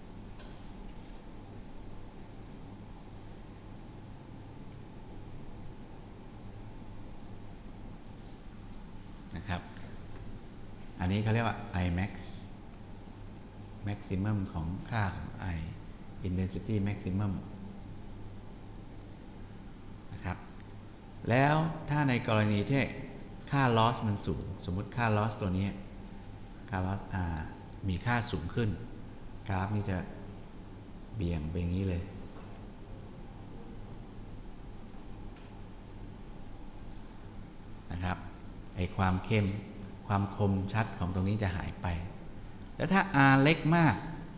นะครับอันนี้เขาเรียกว่า Imax maximum ของค่าของ I intensity maximum นะครับแล้วถ้าในกรณีที่ค่า loss มันสูงสมมุติค่า loss ตัวนี้ค่า loss R มีค่าสูงขึ้นกราฟนี้จะเบี่ยงไปอย่างนี้เลยนะครับไอความเข้มความคมชัดของตรงนี้จะหายไปแล้วถ้า R เล็กมาก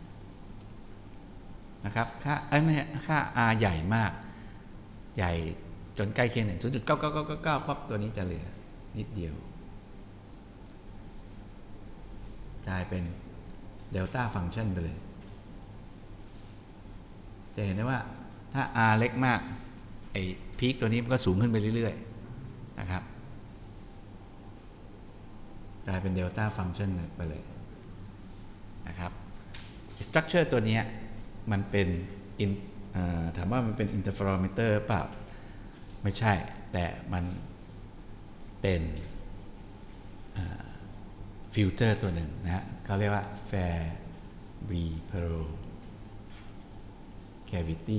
นะครับค่าไอ้ไม่ค่า R ใหญ่มากใหญ่จนใกล้เคียง ศูนย์จุดเก้าเก้าเก้าเก้า ปั๊บตัวนี้จะเหลือนิดเดียวกลายเป็นเดลต้าฟังก์ชันไปเลยจะเห็นได้ว่าถ้า R เล็กมากไอ้พีคตัวนี้มันก็สูงขึ้นไปเรื่อยๆนะครับกลายเป็นเดลต้าฟังก์ชันไปเลยนะครับสตรัคเจอร์ตัวนี้มันเป็นถามว่ามันเป็นอินเตอร์เฟอโรเมเตอร์เปล่าไม่ใช่แต่มันเป็นฟิลเตอร์ตัวหนึ่งนะฮะเขาเรียกว่า Fabry-Perot cavity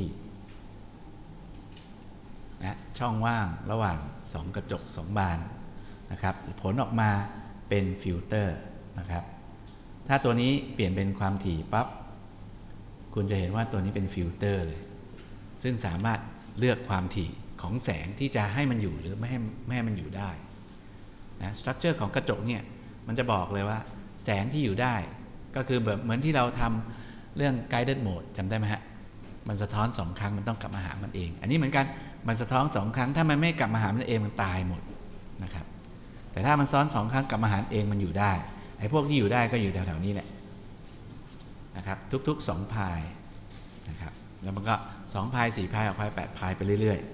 นะช่องว่างระหว่างสองกระจกสองบานนะครับผลออกมาเป็นฟิลเตอร์นะครับถ้าตัวนี้เปลี่ยนเป็นความถี่ปั๊บคุณจะเห็นว่าตัวนี้เป็นฟิลเตอร์เลยซึ่งสามารถเลือกความถี่ของแสงที่จะให้มันอยู่หรือไม่ให้ไม่ให้มันอยู่ได้นะสตรัคเจอร์ของกระจกเนี่ยมันจะบอกเลยว่าแสงที่อยู่ได้ก็คือแบบเหมือนที่เราทำเรื่อง guided mode จำได้ไหมฮะมันสะท้อนสองครั้งมันต้องกลับมาหามันเองอันนี้เหมือนกันมันสะท้อนสองครั้งถ้ามันไม่กลับมาหามันเองมันตายหมดนะครับแต่ถ้ามันซ้อนสองครั้งกลับมาหาเองมันอยู่ได้ไอ้พวกที่อยู่ได้ก็อยู่แถวๆนี้แหละนะครับทุกๆสองพายนะครับแล้วมันก็สองพายสี่พายออกพายแปดพายไปเรื่อย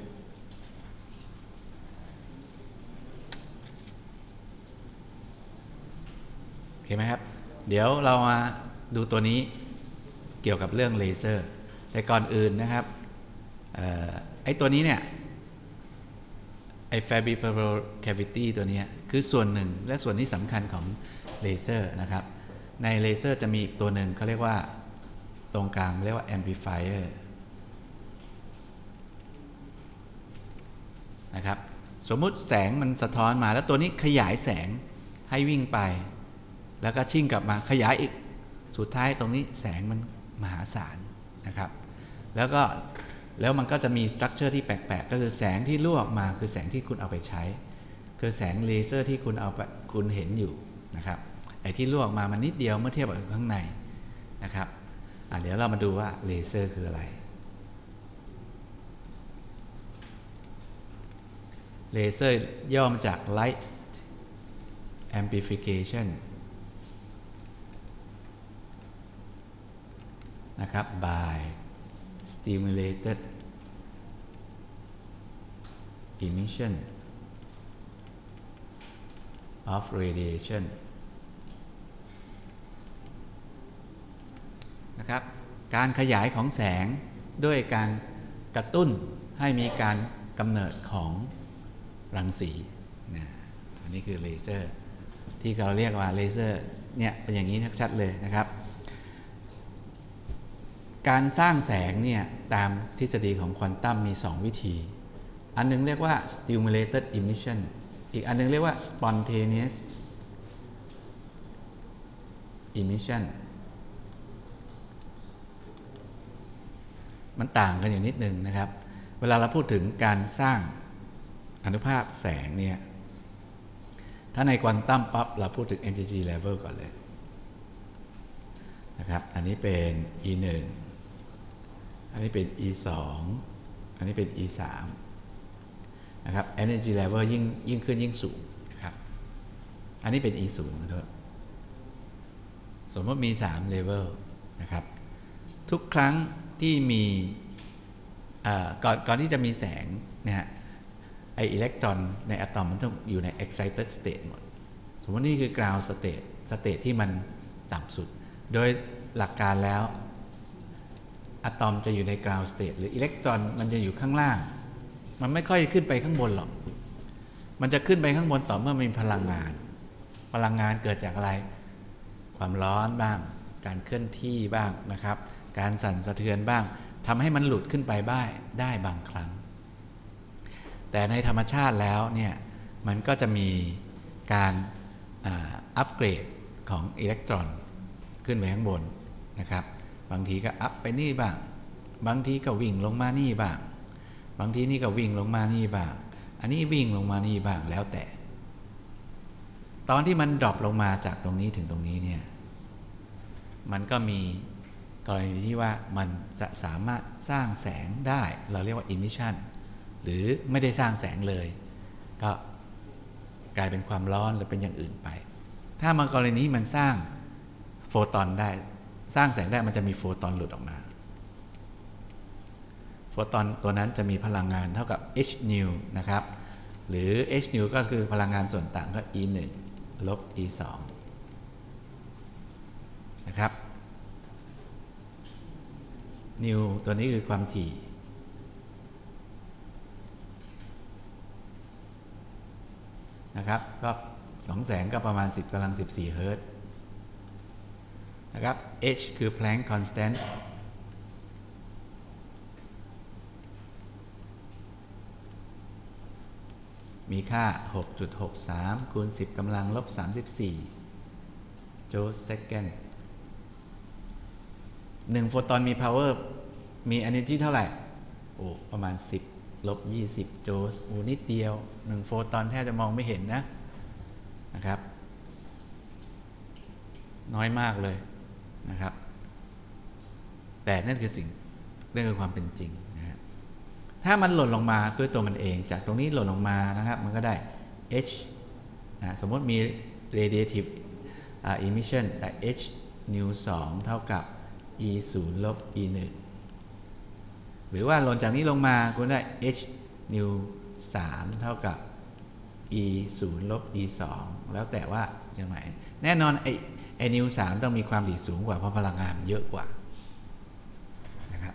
ๆโอเคไหมครับเดี๋ยวเรามาดูตัวนี้เกี่ยวกับเรื่องเลเซอร์แต่ก่อนอื่นนะครับไอ้ตัวนี้เนี่ยไอ้ Fabry-Perot cavity ตัวนี้คือส่วนหนึ่งและส่วนที่สำคัญของเลเซอร์นะครับในเลเซอร์จะมีอีกตัวหนึ่งเขาเรียกว่าตรงกลางเรียกว่า amplifier นะครับสมมุติแสงมันสะท้อนมาแล้วตัวนี้ขยายแสงให้วิ่งไปแล้วก็ชิ่งกลับมาขยายอีกสุดท้ายตรงนี้แสงมันมหาศาลนะครับแล้วก็แล้วมันก็จะมีสตรัคเจอร์ที่แปลกๆก็คือแสงที่รั่วออกมาคือแสงที่คุณเอาไปใช้คือแสงเลเซอร์ที่คุณเอาไปคุณเห็นอยู่นะครับไอ้ที่รั่วออกมามันนิดเดียวเมื่อเทียบกับข้างในนะครับอ่ะเดี๋ยวเรามาดูว่าเลเซอร์คืออะไรเลเซอร์ย่อมาจาก Light Amplification นะครับ by stimulated emission of radiation นะครับการขยายของแสงด้วยการกระตุ้นให้มีการกำเนิดของรังสีนะอันนี้คือเลเซอร์ที่เราเรียกว่าเลเซอร์เนี่ยเป็นอย่างนี้ชัดเลยนะครับการสร้างแสงเนี่ยตามทฤษฎีของควอนตัมมีสองวิธีอันนึงเรียกว่า stimulated emission อีกอันนึงเรียกว่า spontaneous emission มันต่างกันอยู่นิดนึงนะครับเวลาเราพูดถึงการสร้างอนุภาคแสงเนี่ยถ้าในควอนตัมปั๊บเราพูดถึง energy level ก่อนเลยนะครับอันนี้เป็น อี หนึ่ง อันนี้เป็น อี สอง อันนี้เป็น อี สาม นะครับ energy level ยิ่งยิ่งขึ้นยิ่งสูงนะครับอันนี้เป็น อี ศูนย์ นะครับสมมติมีสาม level นะครับทุกครั้งที่มีก่อนก่อนที่จะมีแสงนะฮะออิเล็กตรอนในอะตอมมันต้องอยู่ใน excited state หมดสมมตินี่คือ ground state state ที่มันต่ำสุดโดยหลักการแล้วอะตอมจะอยู่ใน ground state หรืออิเล็กตรอนมันจะอยู่ข้างล่างมันไม่ค่อยขึ้นไปข้างบนหรอกมันจะขึ้นไปข้างบนต่อเมื่อมีพลังงานพลังงานเกิดจากอะไรความร้อนบ้างการเคลื่อนที่บ้างนะครับการสั่นสะเทือนบ้างทำให้มันหลุดขึ้นไปบ้างได้บางครั้งแต่ในธรรมชาติแล้วเนี่ยมันก็จะมีการอัปเกรดของอิเล็กตรอนขึ้นไปข้างบนนะครับบางทีก็อัพไปนี่บ้างบางทีก็วิ่งลงมานี่บ้างบางทีนี่ก็วิ่งลงมานี่บ้างอันนี้วิ่งลงมานี่บ้างแล้วแต่ตอนที่มันดรอปลงมาจากตรงนี้ถึงตรงนี้เนี่ยมันก็มีกรณีที่ว่ามันจะสามารถสร้างแสงได้เราเรียกว่า emission หรือไม่ได้สร้างแสงเลยก็กลายเป็นความร้อนหรือเป็นอย่างอื่นไปถ้ามันกรณีมันสร้างโฟตอนได้สร้างแสงได้มันจะมีโฟตอนหลุดออกมาโฟตอนตัวนั้นจะมีพลังงานเท่ากับ h nu นะครับหรือ h nu ก็คือพลังงานส่วนต่างก็ e หนึ่ง ลบ e สองนะครับนิวตัวนี้คือความถี่นะครับก็สองแสงก็ประมาณสิบกำลังสิบสี่เฮิรตซ์นะครับ h คือ Planck constant มีค่า หกจุดหกสาม คูณ สิบกำลังลบสามสิบสี่โจลเซคันด์หนึ่งโฟตอนมี power มี energy เท่าไหร่โอ้ประมาณสิบลบยี่สิบโจลโอ้นิดเดียวหนึ่งโฟตอนแทบจะมองไม่เห็นนะนะครับน้อยมากเลยนะครับแต่นั่นคือสิ่งเรื่องคือความเป็นจริงนะฮะถ้ามันหล่นลงมาด้วยตัวมันเองจากตรงนี้หล่นลงมานะครับมันก็ได้ h นะสมมติมี radiative emission ได้ h nu สองเท่ากับ e ศูนย์ลบ e หนึ่งหรือว่าหล่นจากนี้ลงมาคุณได้ h nu สามเท่ากับ e ศูนย์ลบ e สองแล้วแต่ว่าอย่างไรแน่นอนไอ้ไอ้นิวสามต้องมีความถี่สูงกว่าเพราะพลังงานเยอะกว่านะครับ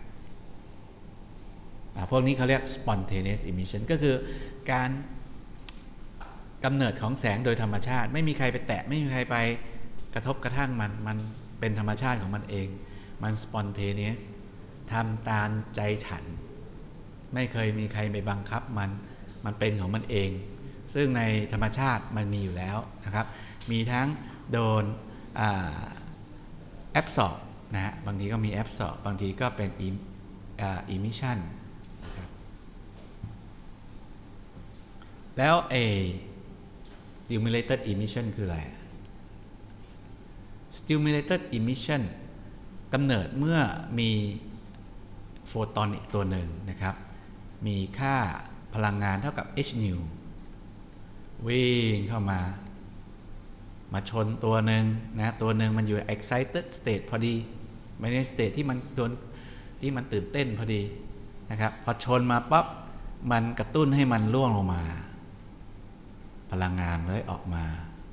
พวกนี้เขาเรียก spontaneous emission ก็คือการกำเนิดของแสงโดยธรรมชาติไม่มีใครไปแตะไม่มีใครไปกระทบกระทั่งมันมันเป็นธรรมชาติของมันเองมัน spontaneous ทำตามใจฉันไม่เคยมีใครไปบังคับมันมันเป็นของมันเองซึ่งในธรรมชาติมันมีอยู่แล้วนะครับมีทั้งโดนแอบสอบบนะฮะบางทีก็มีแอบสอบบางทีก็เป็นอิมิชันนะครับแล้วเอ stimulated emission คืออะไร stimulated emission กำเนิดเมื่อมีโฟตอนอีกตัวหนึ่งนะครับมีค่าพลังงานเท่ากับ h nu วิ่งเข้ามามาชนตัวหนึ่งนะตัวหนึ่งมันอยู่ excited state พอดีไม่ใน state ที่มันตัวที่มันตื่นเต้นพอดีนะครับพอชนมาปั๊บมันกระตุ้นให้มันร่วงลงมาพลังงานเลยออกมา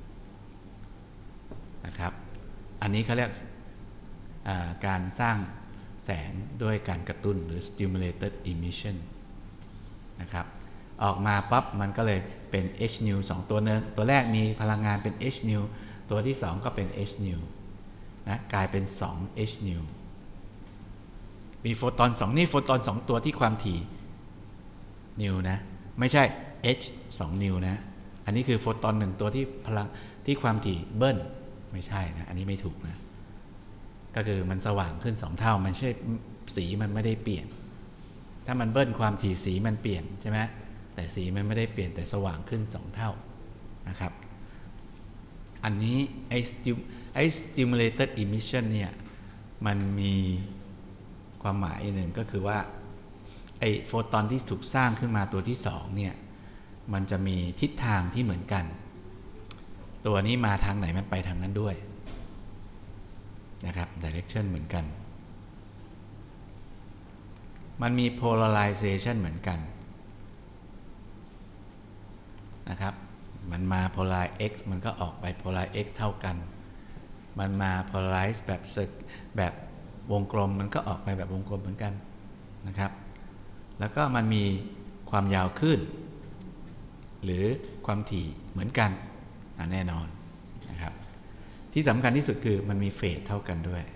นะครับอันนี้เขาเรียกการสร้างแสงด้วยการกระตุ้นหรือ stimulated emission นะครับออกมาปั๊บมันก็เลยเป็น h nu สองตัวนึงตัวแรกมีพลังงานเป็น h nu ตัวที่สองก็เป็น h nu นะกลายเป็นสอง h nu มีโฟตอนสองนี่โฟตอนสองตัวที่ความถี่นิวนะไม่ใช่ h สองนิวนะอันนี้คือโฟตอนหนึ่งตัวที่พลังที่ความถี่เบิ้ลไม่ใช่นะอันนี้ไม่ถูกนะก็คือมันสว่างขึ้นสองเท่ามันใช่สีมันไม่ได้เปลี่ยนถ้ามันเบิ้ลความถี่สีมันเปลี่ยนใช่ไหมแต่สีมันไม่ได้เปลี่ยนแต่สว่างขึ้นสองเท่านะครับอันนี้ไอ้ ไอ้ stimulated emission เนี่ยมันมีความหมายหนึ่งก็คือว่าไอ้โฟตอนที่ถูกสร้างขึ้นมาตัวที่สองเนี่ยมันจะมีทิศทางที่เหมือนกันตัวนี้มาทางไหนมันไปทางนั้นด้วยนะครับ direction เหมือนกันมันมี polarization เหมือนกันนะครับ มันมา polarize x มันก็ออกไป polarize x เท่ากันมันมา polarize แบบสึกแบบวงกลมมันก็ออกไปแบบวงกลมเหมือนกันนะครับแล้วก็มันมีความยาวคลื่นหรือความถี่เหมือนกันแน่นอนนะครับที่สำคัญที่สุดคือมันมีเฟสเท่ากันด้วย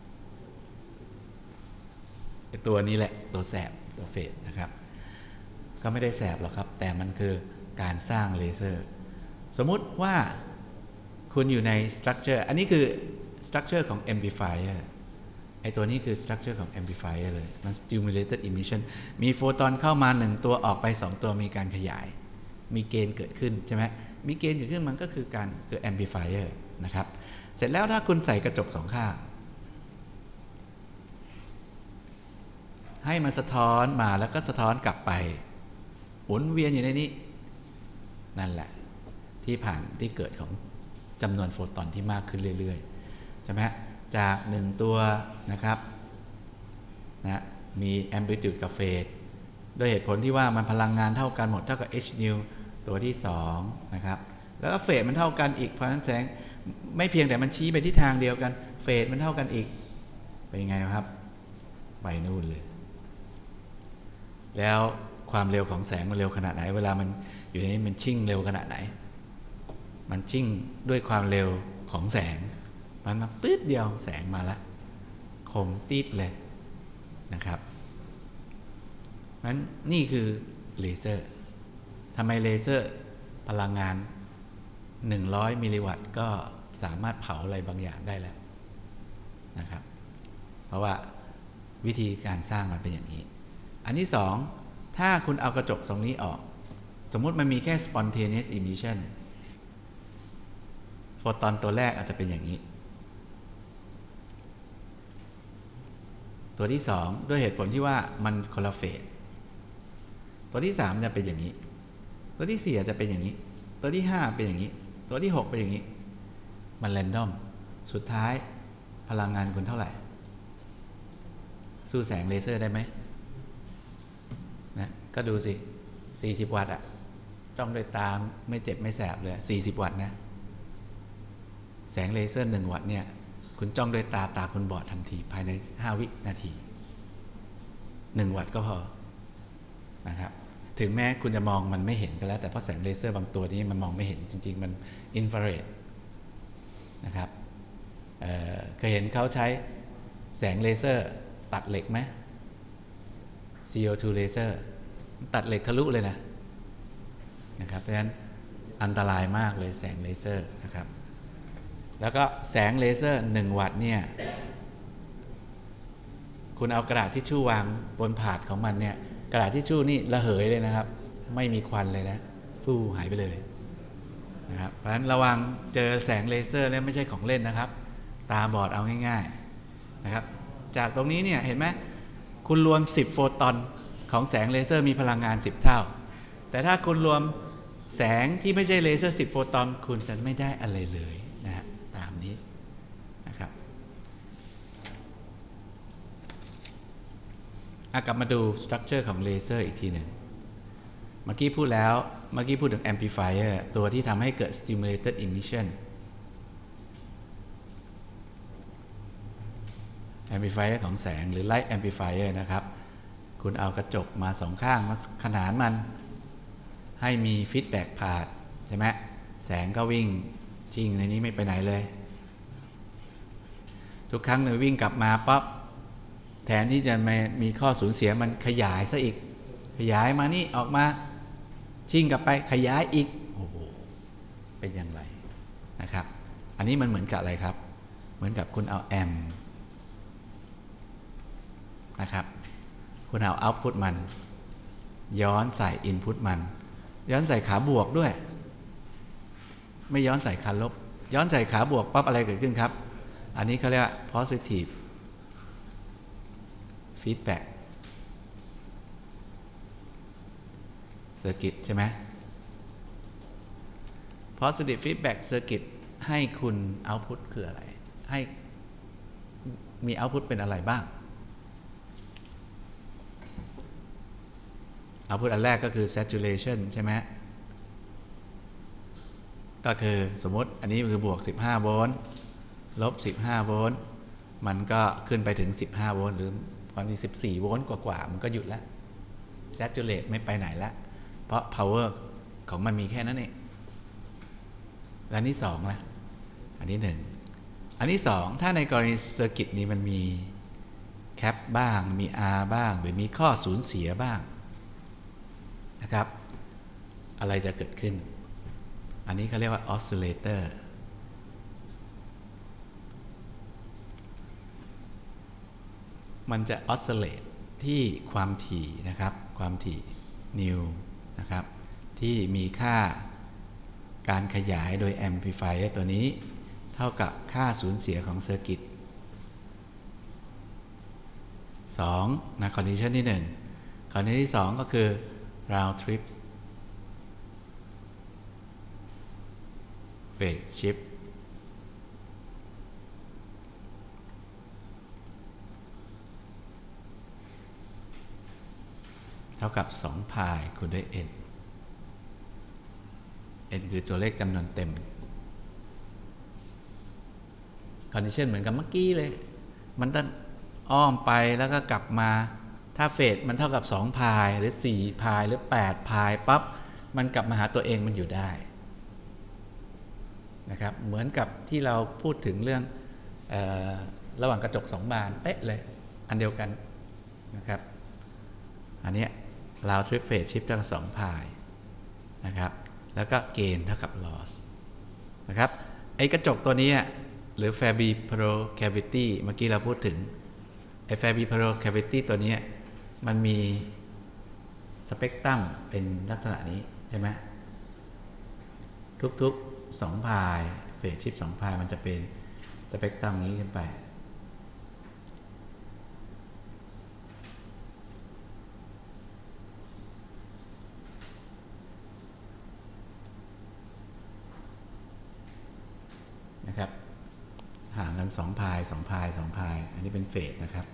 ตัวนี้แหละตัวแสบตัวเฟสนะครับก็ไม่ได้แสบหรอกครับแต่มันคือการสร้างเลเซอร์สมมุติว่าคุณอยู่ในสตรัคเจอร์อันนี้คือสตรัคเจอร์ของ amplifier ไอตัวนี้คือสตรัคเจอร์ของ amplifier เลยมัน stimulated emission มีโฟตอนเข้ามาหนึ่งตัวออกไปสองตัวมีการขยายมีเกณฑ์เกิดขึ้นใช่ไหมมีเกณฑ์เกิดขึ้นมันก็คือการคือ amplifier นะครับเสร็จแล้วถ้าคุณใส่กระจกสองข้างให้มันสะท้อนมาแล้วก็สะท้อนกลับไปหมุนเวียนอยู่ในนี้นั่นแหละที่ผ่านที่เกิดของจำนวนโฟตอนที่มากขึ้นเรื่อยๆใช่ไหมจากหนึ่งตัวนะครับนะมีแอมพลิจูดกับเฟสด้วยเหตุผลที่ว่ามันพลังงานเท่ากันหมดเท่ากับ h nu ตัวที่สองนะครับแล้วก็เฟสมันเท่ากันอีกเพราะฉะนั้นแสงไม่เพียงแต่มันชี้ไปที่ทางเดียวกันเฟสมันเท่ากันอีกเป็นยังไงครับไปนู่นเลยแล้วความเร็วของแสงมันเร็วขนาดไหนเวลามันอยู่ในนี้มันชิ่งเร็วขนาดไหนมันชิ่งด้วยความเร็วของแสงมันมาปื๊ดเดียวแสงมาแล้วคมติดเลยนะครับนั้นนี่คือเลเซอร์ทำไมเลเซอร์พลังงานหนึ่งร้อยมิลลิวัตต์ก็สามารถเผาอะไรบางอย่างได้แล้วนะครับเพราะว่าวิธีการสร้างมันเป็นอย่างนี้อันที่สองถ้าคุณเอากระจกตรงนี้ออกสมมุติมันมีแค่ spontaneous emission โฟตอนตัวแรกอาจจะเป็นอย่างนี้ตัวที่สองด้วยเหตุผลที่ว่ามันคนละเฟสตัวที่สามจะเป็นอย่างนี้ตัวที่สี่จะเป็นอย่างนี้ตัวที่ห้าเป็นอย่างนี้ตัวที่หกเป็นอย่างนี้มันแรนดอมสุดท้ายพลังงานคุณเท่าไหร่สู้แสงเลเซอร์ได้ไหมนะก็ดูสิสี่สิบวัตต์อะจ้องด้วยตาไม่เจ็บไม่แสบเลยสี่สิบวัตต์นะแสงเลเซอร์หนึ่งวัตต์เนี่ยคุณจ้องด้วยตาตาคุณบอดทันทีภายในห้าวินาทีหนึ่งวัตต์ก็พอนะครับถึงแม้คุณจะมองมันไม่เห็นก็แล้วแต่เพราะแสงเลเซอร์บางตัวนี้มันมองไม่เห็นจริงๆมันอินฟราเรดนะครับ เอ่อ เคยเห็นเขาใช้แสงเลเซอร์ตัดเหล็กไหม ซี โอ ทู เลเซอร์ตัดเหล็กทะลุเลยนะนะครับเพราะฉะนั้นอันตรายมากเลยแสงเลเซอร์นะครับแล้วก็แสงเลเซอร์หนึ่งวัตต์เนี่ยคุณเอากระดาษทิชชู่วางบนผาดของมันเนี่ยกระดาษทิชชู่นี่ระเหยเลยนะครับไม่มีควันเลยนะฟู่หายไปเลยนะครับเพราะฉะนั้นระวังเจอแสงเลเซอร์เนี่ยไม่ใช่ของเล่นนะครับตาบอดเอาง่ายๆนะครับจากตรงนี้เนี่ยเห็นไหมคุณรวมสิบโฟตอนของแสงเลเซอร์มีพลังงานสิบเท่าแต่ถ้าคุณรวมแสงที่ไม่ใช่เลเซอร์สิบโฟตอนคุณจะไม่ได้อะไรเลยนะฮะตามนี้นะครับกลับมาดูสตรัคเจอร์ของเลเซอร์อีกทีหนึ่งเมื่อกี้พูดแล้วเมื่อกี้พูดถึง amplifier ตัวที่ทำให้เกิด stimulated emission amplifier ของแสงหรือ light amplifier นะครับคุณเอากระจกมาสองข้างมาขนานมันให้มี feedback ผ่านใช่ไหมแสงก็วิ่งชิ่งในนี้ไม่ไปไหนเลยทุกครั้งหนึ่งวิ่งกลับมาปั๊บแทนที่จะมีข้อสูญเสียมันขยายซะอีกขยายมานี่ออกมาชิ่งกลับไปขยายอีกโอ้โหเป็นอย่างไรนะครับอันนี้มันเหมือนกับอะไรครับเหมือนกับคุณเอาแอมป์นะครับคุณเอาเอาท์พุตมันย้อนใส่อินพุตมันย้อนใส่ขาบวกด้วยไม่ย้อนใส่ขาลบย้อนใส่ขาบวกปั๊บอะไรเกิดขึ้นครับอันนี้เขาเรียกว่า positive feedback circuit ใช่ไหม positive feedback circuit ให้คุณ output คืออะไรให้มี output เป็นอะไรบ้าง output อันแรกก็คือ saturation ใช่ไหมก็คือสมมติอันนี้คือบวกสิบห้าโวลต์ลบสิบห้าโวลต์มันก็ขึ้นไปถึงสิบห้าโวลต์หรือความจริงสิบสี่โวลต์กว่าๆมันก็หยุดแล้ว saturate ไม่ไปไหนแล้วเพราะ power ของมันมีแค่นั้นเองและนี่สองนะอันนี้หนึ่งอันนี้สองถ้าในกรณีเซอร์กิตนี้มันมีแคปบ้างมี R บ้างหรือมีข้อสูญเสียบ้างนะครับอะไรจะเกิดขึ้นอันนี้เขาเรียกว่า oscillator มันจะ oscillate ที่ความถี่นะครับความถี่ nu นะครับที่มีค่าการขยายโดย amplifier ตัวนี้เท่ากับค่าสูญเสียของเซอร์กิตสองนะ condition ที่หนึ่ง condition ที่สองก็คือ round trip phase shift เท่ากับสองพายคูณด้วย n n คือตัวเลขจำนวนเต็ม condition เหมือนกับเมื่อกี้เลยมันต้องอ้อมไปแล้วก็กลับมาถ้าเฟสมันเท่ากับสองพายหรือสี่พายหรือแปดพายปั๊บมันกลับมาหาตัวเองมันอยู่ได้นะครับเหมือนกับที่เราพูดถึงเรื่องเอ่อระหว่างกระจกสองบานเป๊ะเลยอันเดียวกันนะครับอันนี้เราทริปเฟสชิปเท่ากับสองพายนะครับแล้วก็เกณฑ์เท่ากับ loss นะครับไอ้กระจกตัวนี้หรือ Fabry-Perot cavity เมื่อกี้เราพูดถึงไอ้ Fabry-Perot cavity ตัวนี้มันมีสเปกตรัมเป็นลักษณะนี้ใช่ไหมทุกๆสองพายเฟสชิปสองพายมันจะเป็นสเปกตรัมนี้ขึ้นไปนะครับห่างกันสองพายสองพายสองพายอันนี้เป็นเฟสนะครับ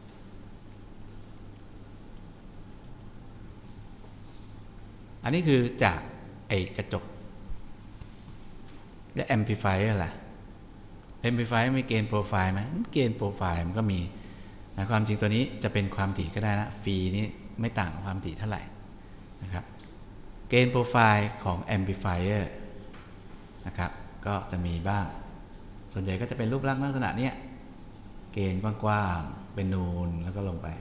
อันนี้คือจากไอกระจกและ amplifier ล่ะ amplifier มีเกณฑ์โปรไฟล์ไหมเกณฑ์โปรไฟล์มันก็มีนะความจริงตัวนี้จะเป็นความถี่ก็ได้นะฟรีนี้ไม่ต่างกับความถี่เท่าไหร่นะครับเกณฑ์โปรไฟล์ของ amplifier นะครับก็จะมีบ้างส่วนใหญ่ก็จะเป็นรูปลักษณ์ลักษณะนี้เกณฑ์กว้างๆเป็นนูนแล้วก็ลงไป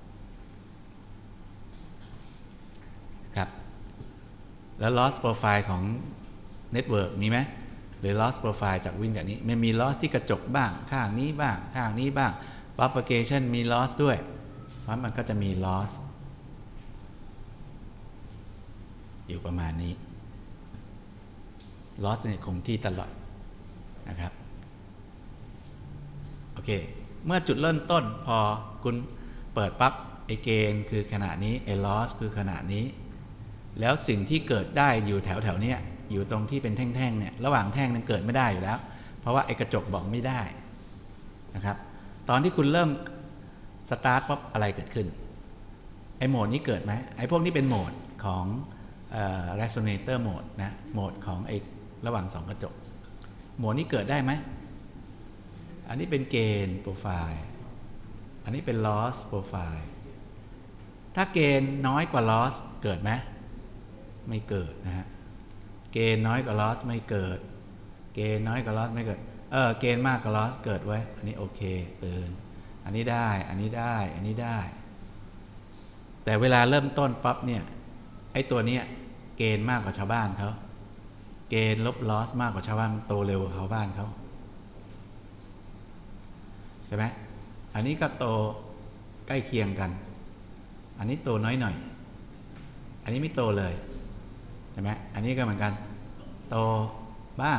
ครับแล้ว loss profile ของ network มีไหมหรือ loss profile จากวิ่งจากนี้มันมี loss ที่กระจกบ้างข้างนี้บ้างข้างนี้บ้าง propagation มี loss ด้วยเพราะมันก็จะมี loss อยู่ประมาณนี้ loss เนี่ยคงที่ตลอดนะครับโอเคเมื่อจุดเริ่มต้นพอคุณเปิดปั๊บไอเกณฑ์คือขณะนี้ไอ loss คือขณะนี้แล้วสิ่งที่เกิดได้อยู่แถวแถวเนี้ยอยู่ตรงที่เป็นแท่งๆเนี่ยระหว่างแท่งนั้นเกิดไม่ได้อยู่แล้วเพราะว่าไอกระจกบอกไม่ได้นะครับตอนที่คุณเริ่มสตาร์ทปั๊บอะไรเกิดขึ้นไอโหมดนี้เกิดไหมไอพวกนี้เป็นโหมดของเอ่อ resonator mode นะโหมดของไอระหว่างสองกระจกโหมดนี้เกิดได้ไหมอันนี้เป็นเกณฑ์โปรไฟล์อันนี้เป็น loss โปรไฟล์ถ้าเกณฑ์น้อยกว่า loss เกิดไหมไม่เกิดนะฮะเกณฑ์น้อยกว่า loss ไม่เกิดเกณฑ์น้อยกว่า loss ไม่เกิดเออเกณฑ์มากกว่า loss เกิดไว้อันนี้โอเคตื่นอันนี้ได้อันนี้ได้อันนี้ได้แต่เวลาเริ่มต้นปั๊บเนี่ยไอ้ตัวเนี้ยเกณฑ์มากกว่าชาวบ้านเขาเกณฑ์ลบ loss มากกว่าชาวบ้านโตเร็วกว่าชาวบ้านเขาใช่ไหมอันนี้ก็โตใกล้เคียงกันอันนี้โตน้อยหน่อยอันนี้ไม่โตเลยใช่ไหมอันนี้ก็เหมือนกันโตบ้าง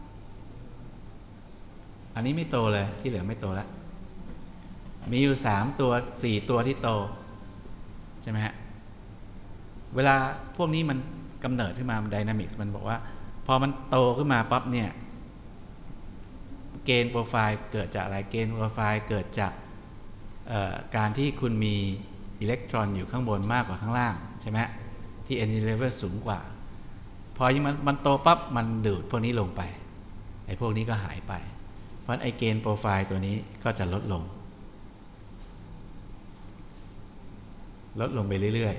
อันนี้ไม่โตเลยที่เหลือไม่โตแล้วมีอยู่สามตัวสี่ตัวที่โตใช่ไหมฮะเวลาพวกนี้มันกำเนิดขึ้นมาไดนามิกส์มันบอกว่าพอมันโตขึ้นมาปั๊บเนี่ยเกณฑ์โปรไฟล์เกิดจากอะไรเกณฑ์โปรไฟล์เกิดจากการที่คุณมีอิเล็กตรอนอยู่ข้างบนมากกว่าข้างล่างใช่ไหมที่ energy level สูงกว่าพอยิ่งมันมันโตปั๊บมันดูดพวกนี้ลงไปไอ้พวกนี้ก็หายไปเพราะไอ้เกณฑ์โปรไฟล์ตัวนี้ก็จะลดลงลดลงไปเรื่อย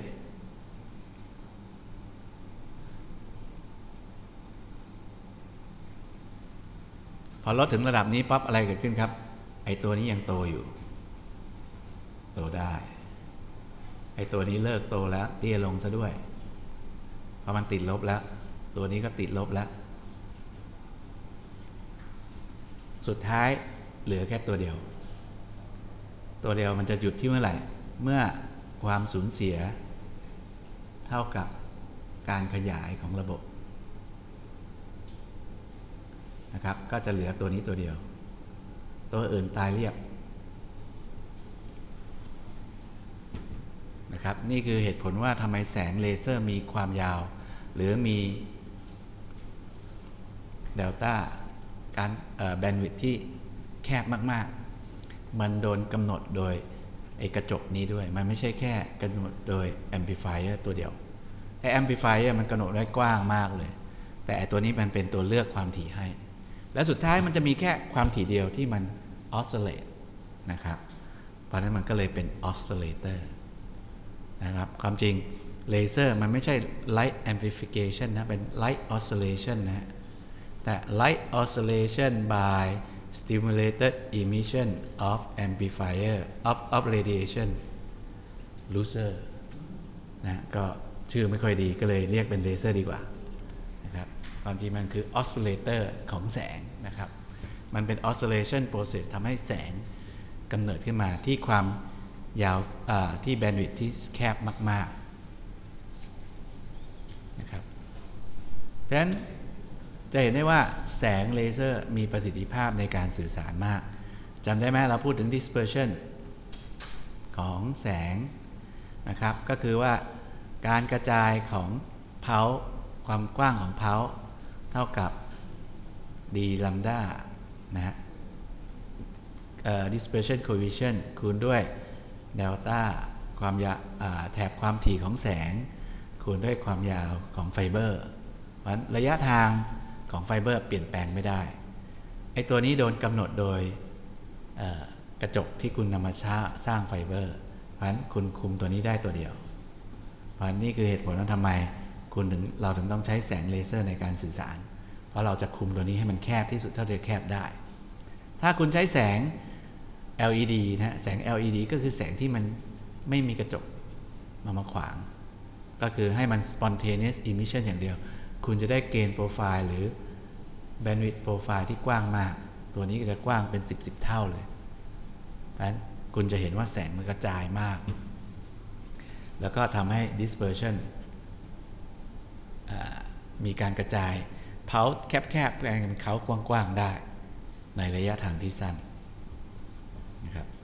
ๆพอลดถึงระดับนี้ปั๊บอะไรเกิดขึ้นครับไอ้ตัวนี้ยังโตอยู่โตได้ไอ้ตัวนี้เลิกโตแล้วเตี้ยลงซะด้วยเพราะมันติดลบแล้วตัวนี้ก็ติดลบแล้วสุดท้ายเหลือแค่ตัวเดียวตัวเดียวมันจะหยุดที่เมื่อไหร่เมื่อความสูญเสียเท่ากับการขยายของระบบนะครับก็จะเหลือตัวนี้ตัวเดียวตัวอื่นตายเรียบนะครับนี่คือเหตุผลว่าทำไมแสงเลเซอร์มีความยาวหรือมีเดลต้าการแบนด์วิดท์ที่แคบมากๆมันโดนกำหนดโดยไอ้กระจกนี้ด้วยมันไม่ใช่แค่กำหนดโดยแอมพลิฟายเออร์ตัวเดียวไอ้แอมพลิฟายเออร์มันกำหนดได้กว้างมากเลยแต่ไอ้ตัวนี้มันเป็นตัวเลือกความถี่ให้และสุดท้ายมันจะมีแค่ความถี่เดียวที่มันออสซิลเลตนะครับเพราะนั้นมันก็เลยเป็นออสซิลเลเตอร์นะครับความจริงเลเซอร์มันไม่ใช่ light amplification นะเป็น light oscillation นะแต่ light oscillation by stimulated emission of amplifier of of radiation loser นะก็ชื่อไม่ค่อยดีก็เลยเรียกเป็นเลเซอร์ดีกว่านะครับความจริงมันคือ oscillator ของแสงนะครับมันเป็น oscillation process ทำให้แสงกำเนิดขึ้นมาที่ความยาวที่แบนด์วิดท์ที่แคบมากๆนะครับเพราะฉะนั้นจะเห็นได้ว่าแสงเลเซอร์มีประสิทธิภาพในการสื่อสารมากจำได้ไหมเราพูดถึง dispersion ของแสงนะครับก็คือว่าการกระจายของเพาท์ความกว้างของเพาท์เท่ากับ d ลัมดานะฮะ dispersion coefficient คูณด้วยเดลต้าความยาวแถบความถี่ของแสงคูณด้วยความยาวของไฟเบอร์เพราะระยะทางของไฟเบอร์เปลี่ยนแปลงไม่ได้ไอ้ตัวนี้โดนกำหนดโดยกระจกที่คุณนำมาสร้างไฟเบอร์เพราะฉะนั้นคุณคุมตัวนี้ได้ตัวเดียวเพราะนี่คือเหตุผลว่าทำไมคุณถึงเราถึงต้องใช้แสงเลเซอร์ในการสื่อสารเพราะเราจะคุมตัวนี้ให้มันแคบที่สุดเท่าที่จะแคบได้ถ้าคุณใช้แสง แอล อี ดี นะแสง แอล อี ดี ก็คือแสงที่มันไม่มีกระจกมามาขวางก็คือให้มัน spontaneous emission อย่างเดียวคุณจะได้เกณฑ์โปรไฟล์หรือ bandwidth โปรไฟล์ที่กว้างมากตัวนี้ก็จะกว้างเป็นสิบ สิบเท่าเลยเพราะฉะนั้นคุณจะเห็นว่าแสงมันกระจายมากแล้วก็ทำให้ dispersion มีการกระจายเผาแคบๆแปลงเป็นเขากว้างๆได้ในระยะทางที่สั้นนะครับ